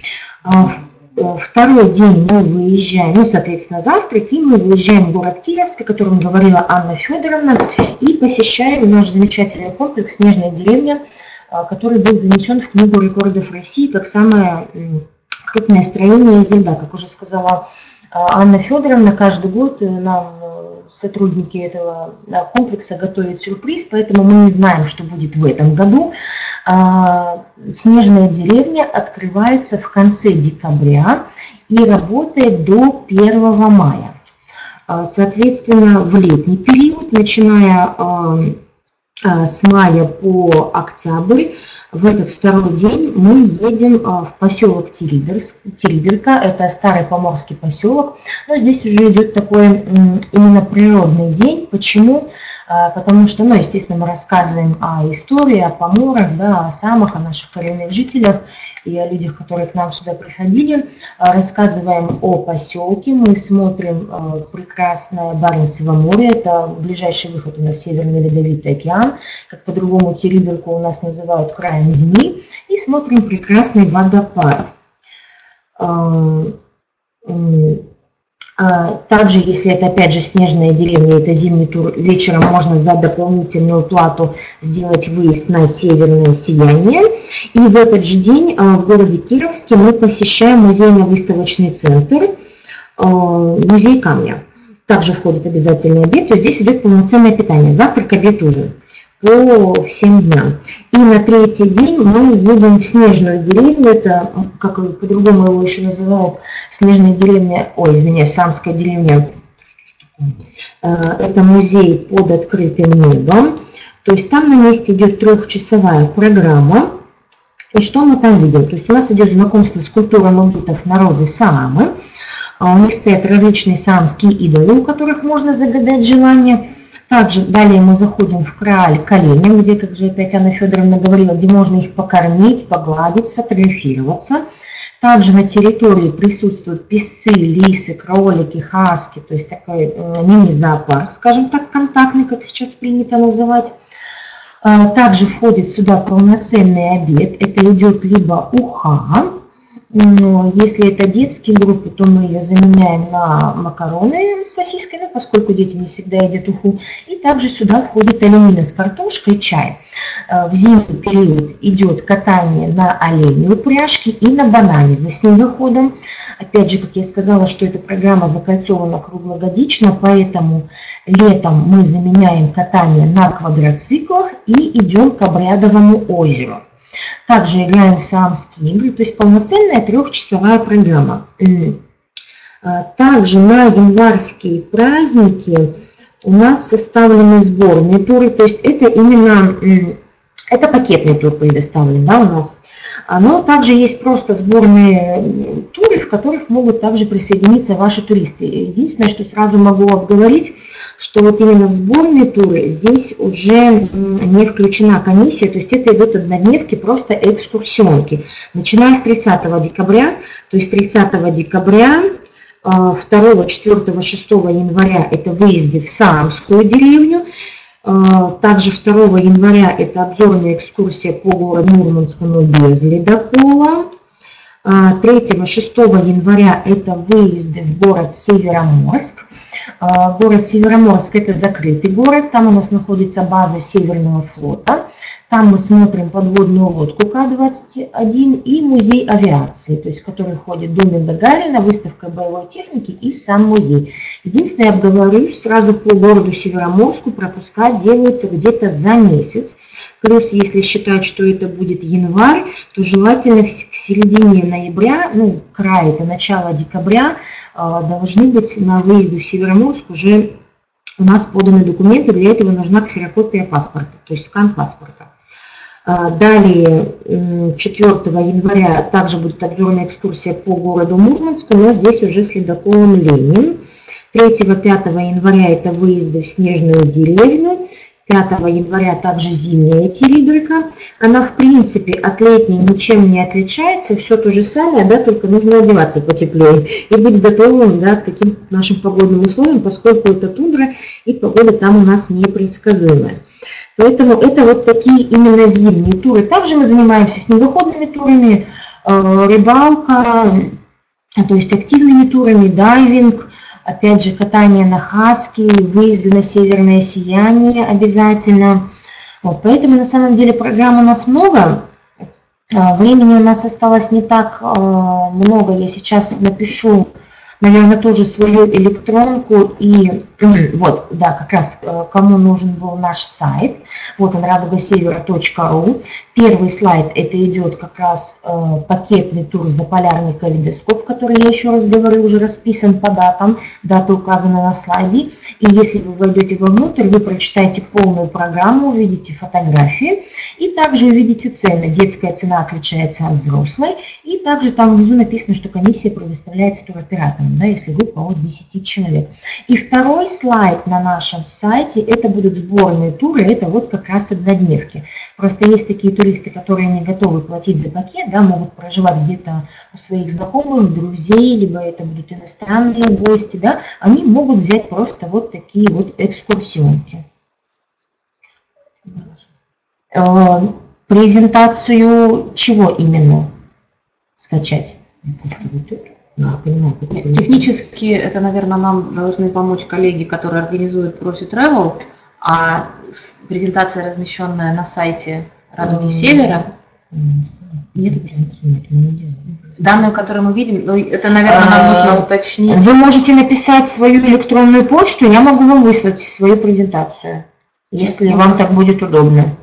Второй день мы выезжаем, ну, соответственно, завтрак, и мы выезжаем в город Кировск, о котором говорила Анна Федоровна, и посещаем наш замечательный комплекс «Снежная деревня», который был занесен в Книгу рекордов России как самое крупное строение из льда. Как уже сказала Анна Федоровна, каждый год нам сотрудники этого комплекса готовят сюрприз, поэтому мы не знаем, что будет в этом году. Снежная деревня открывается в конце декабря и работает до 1 мая. Соответственно, в летний период, начиная с мая по октябрь, в этот второй день мы едем в поселок Териберка, это старый поморский поселок, но здесь уже идет такой именно природный день. Почему? Потому что, ну, естественно, мы рассказываем о истории, о поморах, да, о самых, о наших коренных жителях и о людях, которые к нам сюда приходили. Рассказываем о поселке, мы смотрим прекрасное Баренцево море, это ближайший выход у нас Северный Ледовитый океан, как по-другому Териберку у нас называют краем земли, и смотрим прекрасный водопад. Также, если это опять же снежная деревня, это зимний тур, вечером можно за дополнительную плату сделать выезд на Северное сияние. И в этот же день в городе Кировске мы посещаем музейно-выставочный центр, музей камня. Также входит обязательный обед, то есть здесь идет полноценное питание, завтрак, обед, ужин по всем дням. И на третий день мы едем в снежную деревню, это, как по-другому его еще называют, снежная деревня, ой, извиняюсь, Самская деревня, это музей под открытым небом, то есть там на месте идет 3-часовая программа. И что мы там видим? То есть у нас идет знакомство с культурой мауритов народа Саамы, у них стоят различные саамские идолы, у которых можно загадать желание. Также далее мы заходим в Крааль Калинин, где, как же опять Анна Федоровна говорила, где можно их покормить, погладить, сфотографироваться. Также на территории присутствуют песцы, лисы, кролики, хаски, то есть такой мини-зоопарк, скажем так, контактный, как сейчас принято называть. Также входит сюда полноценный обед, это идет либо уха. Но если это детские группы, то мы ее заменяем на макароны с сосисками, поскольку дети не всегда едят уху. И также сюда входит оленина с картошкой, чай. В зимний период идет катание на оленей упряжке и на банане за снегоходом. Опять же, как я сказала, что эта программа закольцована круглогодично, поэтому летом мы заменяем катание на квадроциклах и идем к Обрядовому озеру. Также играем в саамские игры, то есть полноценная 3-часовая программа. Также на январские праздники у нас составлены сборные туры, то есть это именно это пакетный тур предоставлен, да, у нас. Но также есть просто сборные туры, в которых могут также присоединиться ваши туристы. Единственное, что сразу могу обговорить, что вот именно в сборные туры здесь уже не включена комиссия, то есть это идут однодневки, просто экскурсионки. Начиная с 30 декабря, то есть 30 декабря, 2, 4, 6 января это выезды в Саамскую деревню. Также 2 января это обзорная экскурсия по городу Мурманску, но без ледокола. 3-6 января это выезды в город Североморск. Город Североморск это закрытый город, там у нас находится база Северного флота. Там мы смотрим подводную лодку К-21 и музей авиации, то есть в который входит Домен Гагарина, выставка боевой техники и сам музей. Единственное, я обговорюсь, сразу по городу Североморску пропуска делаются где-то за месяц. Плюс, если считать, что это будет январь, то желательно к середине ноября, ну, край, это начало декабря, должны быть на выезды в Североморск уже у нас поданы документы. Для этого нужна ксерокопия паспорта, то есть скан паспорта. Далее, 4 января также будет обзорная экскурсия по городу Мурманску, но здесь уже с ледоколом Ленин. 3-5 января это выезды в снежную деревню. 5 января также зимняя Териберка. Она в принципе от летней ничем не отличается, все то же самое, да, только нужно одеваться потеплее и быть готовым, да, к таким нашим погодным условиям, поскольку это тундра и погода там у нас непредсказуемая. Поэтому это вот такие именно зимние туры. Также мы занимаемся снегоходными турами, рыбалка, то есть активными турами, дайвинг. Опять же, катание на хаски, выезды на Северное сияние обязательно. Вот, поэтому на самом деле программ у нас много. Времени у нас осталось не так много. Я сейчас напишу наверное, тоже свою электронку. И вот, да, как раз кому нужен был наш сайт. Вот он, radugасевера.ру. Первый слайд, это идет как раз пакетный тур «Заполярный калейдоскоп», который, я еще раз говорю, уже расписан по датам. Даты указаны на слайде. И если вы войдете вовнутрь, вы прочитаете полную программу, увидите фотографии и также увидите цены. Детская цена отличается от взрослой. И также там внизу написано, что комиссия предоставляется туроператорам, да, если группа от 10 человек. И второй слайд на нашем сайте, это будут сборные туры, это вот как раз однодневки. Просто есть такие туристы, которые не готовы платить за пакет, да, могут проживать где-то у своих знакомых, друзей, либо это будут иностранные гости, да, они могут взять просто вот такие вот экскурсионки. Презентацию чего именно скачать? Технически это, наверное, нам должны помочь коллеги, которые организуют Profi Travel, а презентация, размещенная на сайте Радуги Севера, нет, данную, которую мы видим, но это, наверное, нам нужно уточнить. Вы можете написать свою электронную почту, я могу вам выслать свою презентацию, если вам так будет удобно.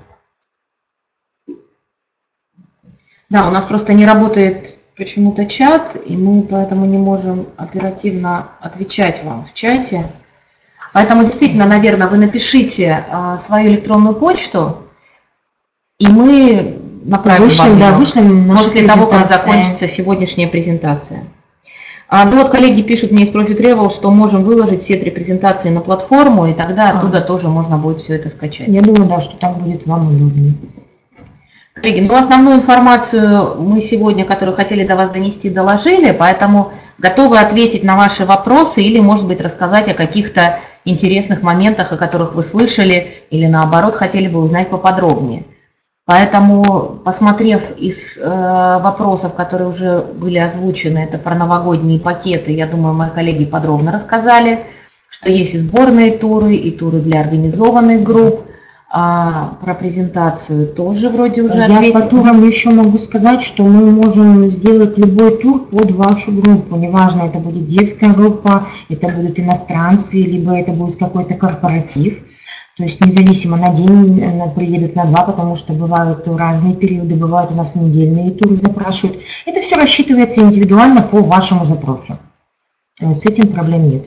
Да, у нас просто не работает почему-то чат, и мы поэтому не можем оперативно отвечать вам в чате. Поэтому действительно, наверное, вы напишите свою электронную почту, и мы направим вам после того, как закончится сегодняшняя презентация. Ну вот коллеги пишут мне из Profi Travel, что можем выложить все 3 презентации на платформу, и тогда оттуда тоже можно будет все это скачать. Я думаю, да, что так будет вам удобнее. Коллеги, ну основную информацию мы сегодня, которую хотели до вас донести, доложили, поэтому готовы ответить на ваши вопросы или, может быть, рассказать о каких-то интересных моментах, о которых вы слышали, или наоборот, хотели бы узнать поподробнее. Поэтому, посмотрев из вопросов, которые уже были озвучены, это про новогодние пакеты, я думаю, мои коллеги подробно рассказали, что есть и сборные туры, и туры для организованных групп. Про презентацию тоже вроде уже ответили. Я по турам еще могу сказать, что мы можем сделать любой тур под вашу группу. Неважно, это будет детская группа, это будут иностранцы, либо это будет какой-то корпоратив. То есть независимо на день приедут на 2, потому что бывают разные периоды, бывают у нас недельные туры запрашивают. Это все рассчитывается индивидуально по вашему запросу. С этим проблем нет.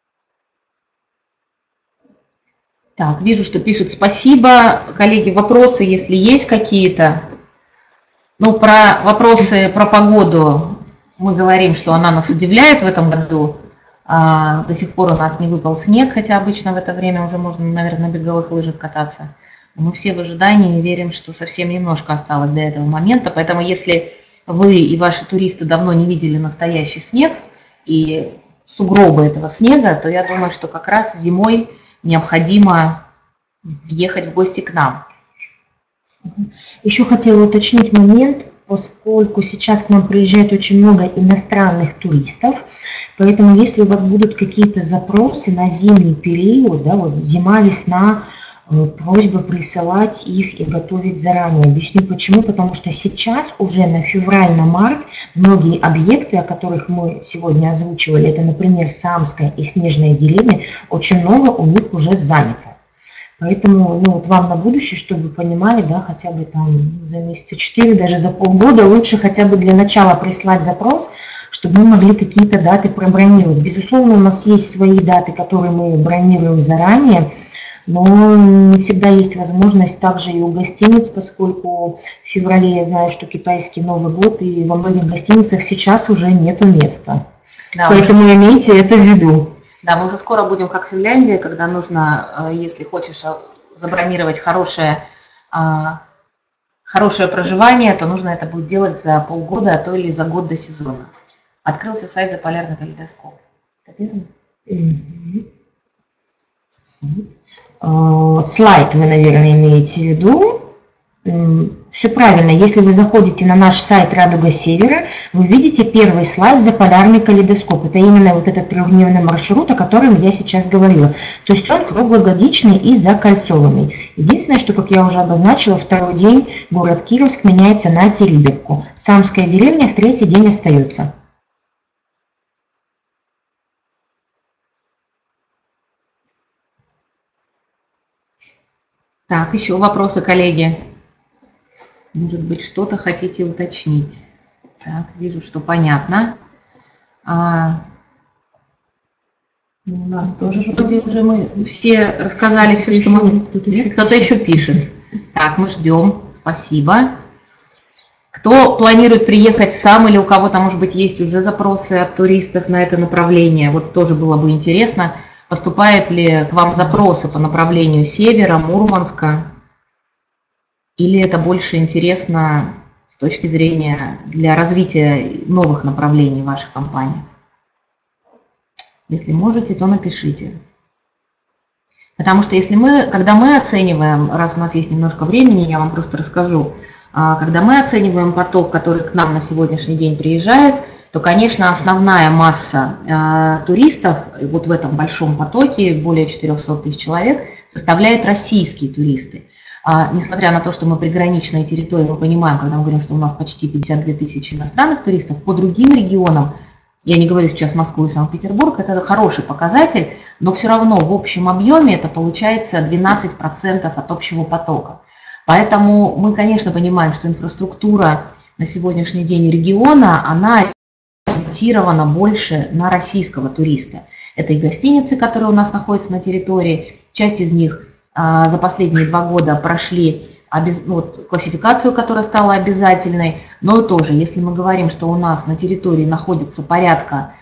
Так, вижу, что пишут спасибо. Коллеги, вопросы, если есть какие-то. Ну, про вопросы про погоду мы говорим, что она нас удивляет в этом году. До сих пор у нас не выпал снег, хотя обычно в это время уже можно, наверное, на беговых лыжах кататься. Мы все в ожидании и верим, что совсем немножко осталось до этого момента. Поэтому если вы и ваши туристы давно не видели настоящий снег и сугробы этого снега, то я думаю, что как раз зимой необходимо ехать в гости к нам. Еще хотела уточнить момент, поскольку сейчас к нам приезжает очень много иностранных туристов, поэтому если у вас будут какие-то запросы на зимний период, да, вот зима, весна, просьба присылать их и готовить заранее. Объясню почему. Потому что сейчас уже на февраль, на март многие объекты, о которых мы сегодня озвучивали, это, например, Самская и Снежная деревня, очень много у них уже занято. Поэтому вот вам на будущее, чтобы вы понимали, да, хотя бы там за месяца 4, даже за полгода, лучше хотя бы для начала прислать запрос, чтобы мы могли какие-то даты пробронировать. Безусловно, у нас есть свои даты, которые мы бронируем заранее, но не всегда есть возможность также и у гостиниц, поскольку в феврале я знаю, что китайский Новый год, и во многих гостиницах сейчас уже нету места. Да, поэтому имейте это в виду. Да, мы уже скоро будем как Финляндия, когда нужно, если хочешь забронировать хорошее проживание, то нужно это будет делать за полгода, а то или за год до сезона. Открылся сайт «Заполярный калейдоскоп». Слайд вы, наверное, имеете в виду. Все правильно. Если вы заходите на наш сайт Радуга Севера, вы видите первый слайд «Заполярный калейдоскоп». Это именно вот этот трехдневный маршрут, о котором я сейчас говорила. То есть он круглогодичный и закольцованный. Единственное, что, как я уже обозначила, второй день город Кировск меняется на Териберку. Самская деревня в третий день остается. Так, еще вопросы, коллеги? Может быть, что-то хотите уточнить? Так, вижу, что понятно. У нас тоже вроде уже мы все рассказали все, что мы... Кто-то еще пишет. Так, мы ждем. Спасибо. Кто планирует приехать сам или у кого-то, может быть, есть уже запросы от туристов на это направление? Вот тоже было бы интересно, поступают ли к вам запросы по направлению севера, Мурманска, или это больше интересно с точки зрения для развития новых направлений вашей компании? Если можете, то напишите. Потому что когда мы оцениваем, раз у нас есть немножко времени, я вам просто расскажу, когда мы оцениваем поток, который к нам на сегодняшний день приезжает, то, конечно, основная масса туристов вот в этом большом потоке, более 400 тысяч человек, составляют российские туристы. Несмотря на то, что мы приграничные территории, мы понимаем, когда мы говорим, что у нас почти 52 тысячи иностранных туристов, по другим регионам, я не говорю сейчас Москву и Санкт-Петербург, это хороший показатель, но все равно в общем объеме это получается 12% от общего потока. Поэтому мы, конечно, понимаем, что инфраструктура на сегодняшний день региона, она ориентирована больше на российского туриста. Это и гостиницы, которые у нас находятся на территории, часть из них за последние 2 года прошли классификацию, которая стала обязательной, но тоже, если мы говорим, что у нас на территории находится порядка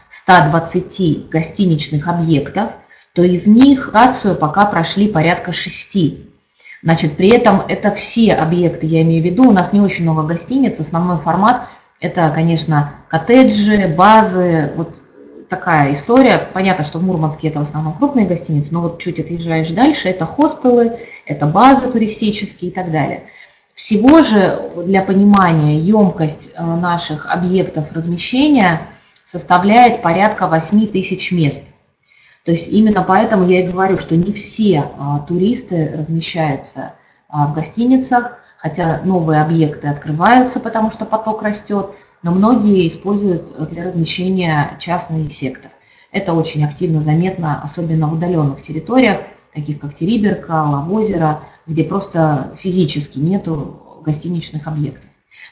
120 гостиничных объектов, то из них классификацию пока прошли порядка 6. Значит, при этом это все объекты, я имею в виду, у нас не очень много гостиниц, основной формат это, конечно, коттеджи, базы, вот такая история. Понятно, что в Мурманске это в основном крупные гостиницы, но вот чуть отъезжаешь дальше, это хостелы, это базы туристические и так далее. Всего же, для понимания, емкость наших объектов размещения составляет порядка 8 тысяч мест. То есть именно поэтому я и говорю, что не все туристы размещаются в гостиницах, хотя новые объекты открываются, потому что поток растет, но многие используют для размещения частный сектор. Это очень активно заметно, особенно в удаленных территориях, таких как Териберка, Лавозеро, где просто физически нету гостиничных объектов.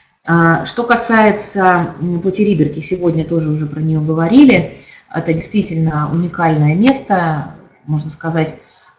Что касается по Териберке, сегодня тоже уже про нее говорили, это действительно уникальное место, можно сказать,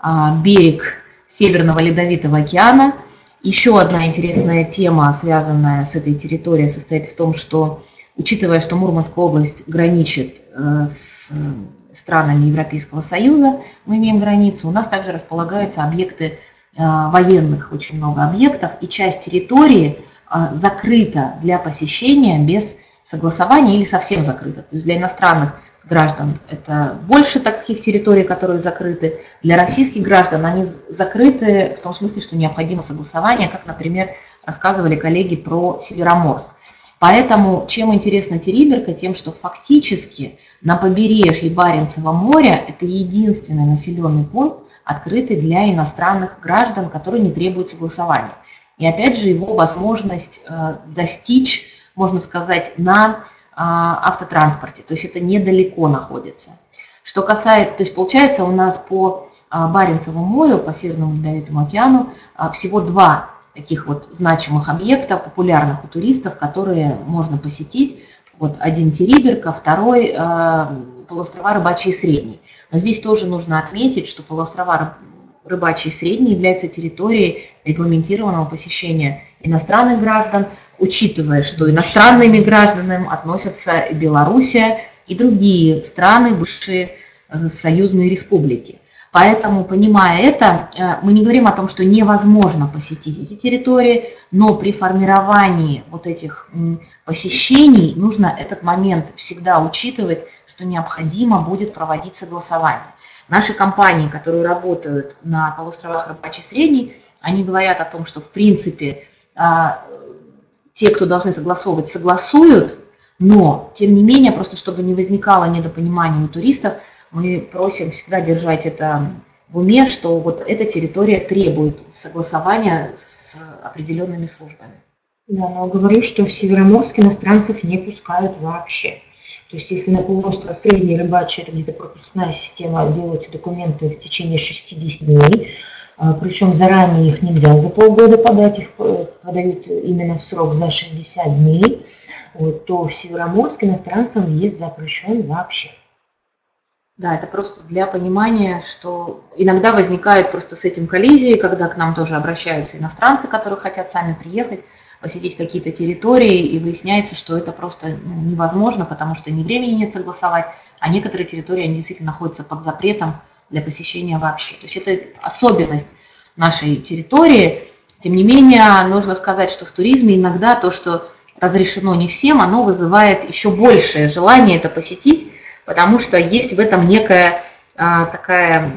берег Северного Ледовитого океана. Еще одна интересная тема, связанная с этой территорией, состоит в том, что, учитывая, что Мурманская область граничит с странами Европейского Союза, мы имеем границу, у нас также располагаются объекты военных, очень много объектов, и часть территории закрыта для посещения без согласования или совсем закрыта. То есть для иностранных граждан это больше таких территорий, которые закрыты. Для российских граждан они закрыты в том смысле, что необходимо согласование, как, например, рассказывали коллеги про Североморск. Поэтому чем интересна Териберка, тем, что фактически на побережье Баренцева моря это единственный населенный пункт, открытый для иностранных граждан, который не требует согласования. И опять же его возможность достичь, можно сказать, на автотранспорте, то есть это недалеко находится. Что касается, то есть получается у нас по Баренцеву морю, по Северному Ледовитому океану всего 2 таких вот значимых объекта, популярных у туристов, которые можно посетить. Вот один Териберка, второй полуострова Рыбачий и Средний. Но здесь тоже нужно отметить, что полуострова Рыбачий и Средний являются территорией регламентированного посещения иностранных граждан, учитывая, что иностранными гражданами относятся и Белоруссия, и другие страны, бывшие союзные республики. Поэтому, понимая это, мы не говорим о том, что невозможно посетить эти территории, но при формировании вот этих посещений нужно этот момент всегда учитывать, что необходимо будет проводить согласование. Наши компании, которые работают на полуостровах Рыбачий и Средний, они говорят о том, что в принципе те, кто должны согласовывать, согласуют, но тем не менее, просто чтобы не возникало недопонимания у туристов, мы просим всегда держать это в уме, что вот эта территория требует согласования с определенными службами. Да, но говорю, что в Североморске иностранцев не пускают вообще. То есть если на полуостров Средний Рыбачий, это где-то пропускная система, делаются документы в течение 60 дней, Причем заранее их нельзя за полгода подать, их подают именно в срок за 60 дней, то в Североморске иностранцам въезд запрещен вообще. Да, это просто для понимания, что иногда возникает просто с этим коллизии, когда к нам тоже обращаются иностранцы, которые хотят сами приехать, посетить какие-то территории, и выясняется, что это просто невозможно, потому что ни времени нет согласовать, а некоторые территории, они действительно находятся под запретом для посещения вообще. То есть это особенность нашей территории. Тем не менее, нужно сказать, что в туризме иногда то, что разрешено не всем, оно вызывает еще большее желание это посетить, потому что есть в этом некая такая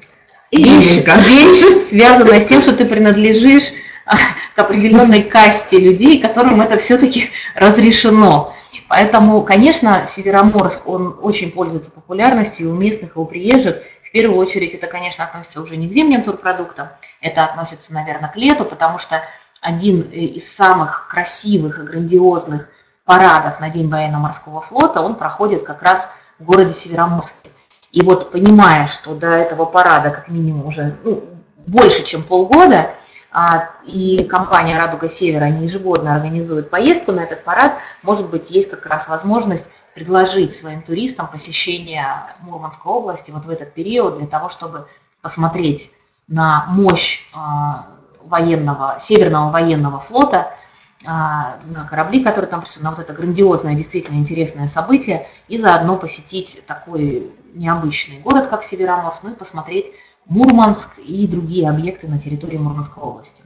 вещь, связанная с тем, что ты принадлежишь к определенной касте людей, которым это все-таки разрешено. Поэтому, конечно, Североморск, он очень пользуется популярностью и у местных, и у приезжих. В первую очередь это, конечно, относится уже не к зимним турпродуктам, это относится, наверное, к лету, потому что один из самых красивых и грандиозных парадов на День военно-морского флота, он проходит как раз в городе Североморске. И вот понимая, что до этого парада как минимум уже больше, чем полгода, и компания «Радуга Севера» они ежегодно организует поездку на этот парад, может быть, есть как раз возможность предложить своим туристам посещение Мурманской области вот в этот период для того, чтобы посмотреть на мощь Северного военного флота, на корабли, которые там присутствуют, на вот это грандиозное, действительно интересное событие, и заодно посетить такой необычный город, как Североморск, ну и посмотреть Мурманск и другие объекты на территории Мурманской области.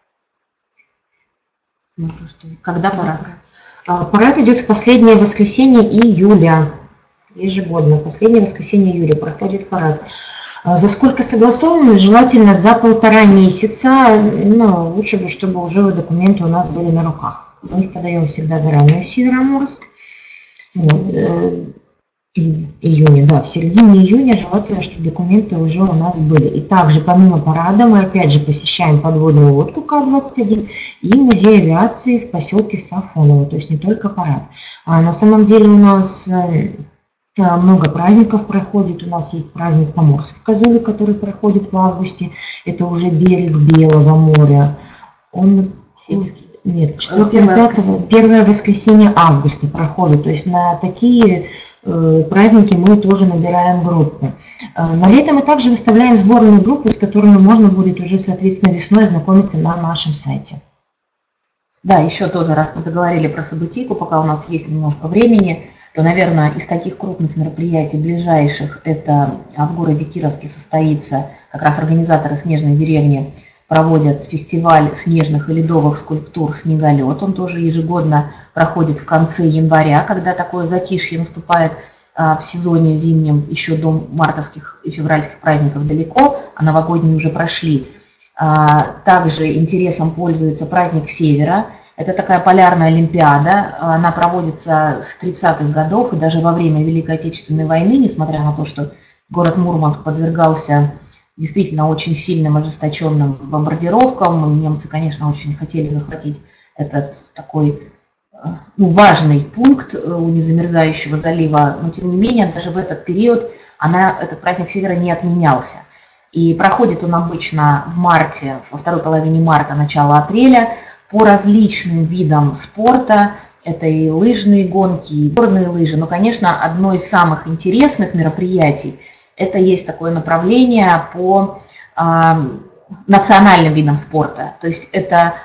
Когда парад? Парад идет в последнее воскресенье июля, ежегодно. Последнее воскресенье июля проходит парад. За сколько согласовано? Желательно за 1,5 месяца, но лучше бы, чтобы уже документы у нас были на руках. Мы их подаем всегда заранее в Североморск. Июня, да, в середине июня желательно, чтобы документы уже у нас были. И также помимо парада мы опять же посещаем подводную лодку К-21 и музей авиации в поселке Сафоново, то есть не только парад. А на самом деле у нас много праздников проходит. У нас есть праздник Поморской козули, который проходит в августе. Это уже берег Белого моря. Нет, 4-5, первое воскресенье августа проходит. То есть на такие праздники мы тоже набираем группы. На лето мы также выставляем сборные группы, с которыми можно будет уже, соответственно, весной знакомиться на нашем сайте. Да, еще тоже, раз мы заговорили про событийку, пока у нас есть немножко времени, то, наверное, из таких крупных мероприятий ближайших, это в городе Кировске состоится, как раз организаторы «Снежной деревни» проводят фестиваль снежных и ледовых скульптур «Снеголед». Он тоже ежегодно проходит в конце января, когда такое затишье наступает в сезоне зимнем, еще до мартовских и февральских праздников далеко, а новогодние уже прошли. Также интересом пользуется праздник Севера. Это такая полярная олимпиада. Она проводится с 30-х годов и даже во время Великой Отечественной войны, несмотря на то, что город Мурманск подвергался действительно очень сильным ожесточенным бомбардировкам. И немцы, конечно, очень хотели захватить этот такой важный пункт у незамерзающего залива. Но тем не менее, даже в этот период этот праздник Севера не отменялся. И проходит он обычно в марте, во второй половине марта, начало апреля, по различным видам спорта. Это и лыжные гонки, и горные лыжи. Но, конечно, одно из самых интересных мероприятий – это есть такое направление по национальным видам спорта. То есть это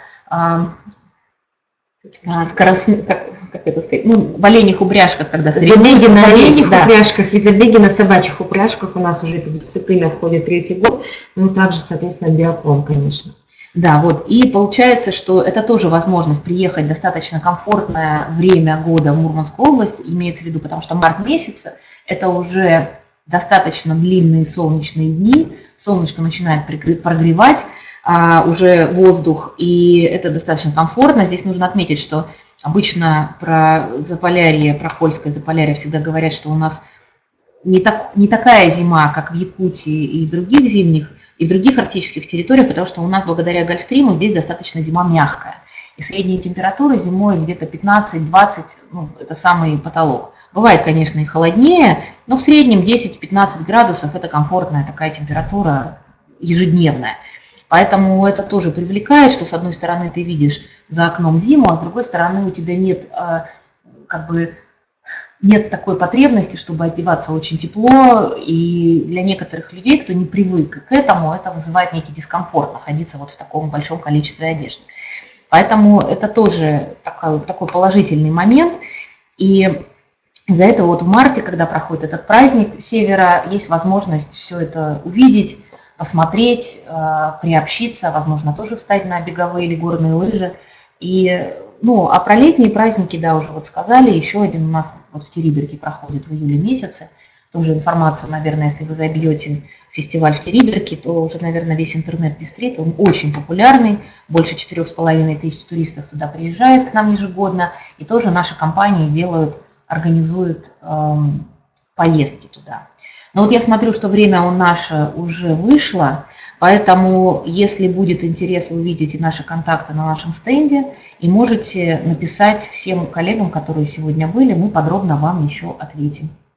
скоростные, как это сказать, в оленьих упряжках, когда забеги на оленьих упряжках и забеги на собачьих упряжках. У нас уже эта дисциплина входит 3-й год, ну и также, соответственно, биатлон, конечно. Да, вот, и получается, что это тоже возможность приехать в достаточно комфортное время года в Мурманскую область, имеется в виду, потому что март месяц – это уже достаточно длинные солнечные дни, солнышко начинает прогревать уже воздух, и это достаточно комфортно. Здесь нужно отметить, что обычно про Заполярье, про польское Заполярье всегда говорят, что у нас не такая зима, как в Якутии и в других зимних, и в других арктических территориях, потому что у нас благодаря Гольфстриму здесь достаточно зима мягкая. И средние температуры зимой где-то 15-20, это самый потолок. Бывает, конечно, и холоднее, но в среднем 10-15 градусов – это комфортная такая температура ежедневная. Поэтому это тоже привлекает, что с одной стороны ты видишь за окном зиму, а с другой стороны у тебя нет нет такой потребности, чтобы одеваться очень тепло, и для некоторых людей, кто не привык к этому, это вызывает некий дискомфорт находиться вот в таком большом количестве одежды. Поэтому это тоже такой положительный момент, и из-за этого вот в марте, когда проходит этот праздник Севера, есть возможность все это увидеть, посмотреть, приобщиться, возможно, тоже встать на беговые или горные лыжи. И, а про летние праздники, да, уже вот сказали, еще один у нас вот в Териберке проходит в июле месяце. Тоже информацию, наверное, если вы забьете фестиваль в Териберке, то уже, наверное, весь интернет пестрит. Он очень популярный, больше 4500 туристов туда приезжает к нам ежегодно. И тоже наши компании организуют поездки туда. Но вот я смотрю, что время наше уже вышло, поэтому, если будет интерес, вы увидите наши контакты на нашем стенде и можете написать всем коллегам, которые сегодня были, мы подробно вам еще ответим.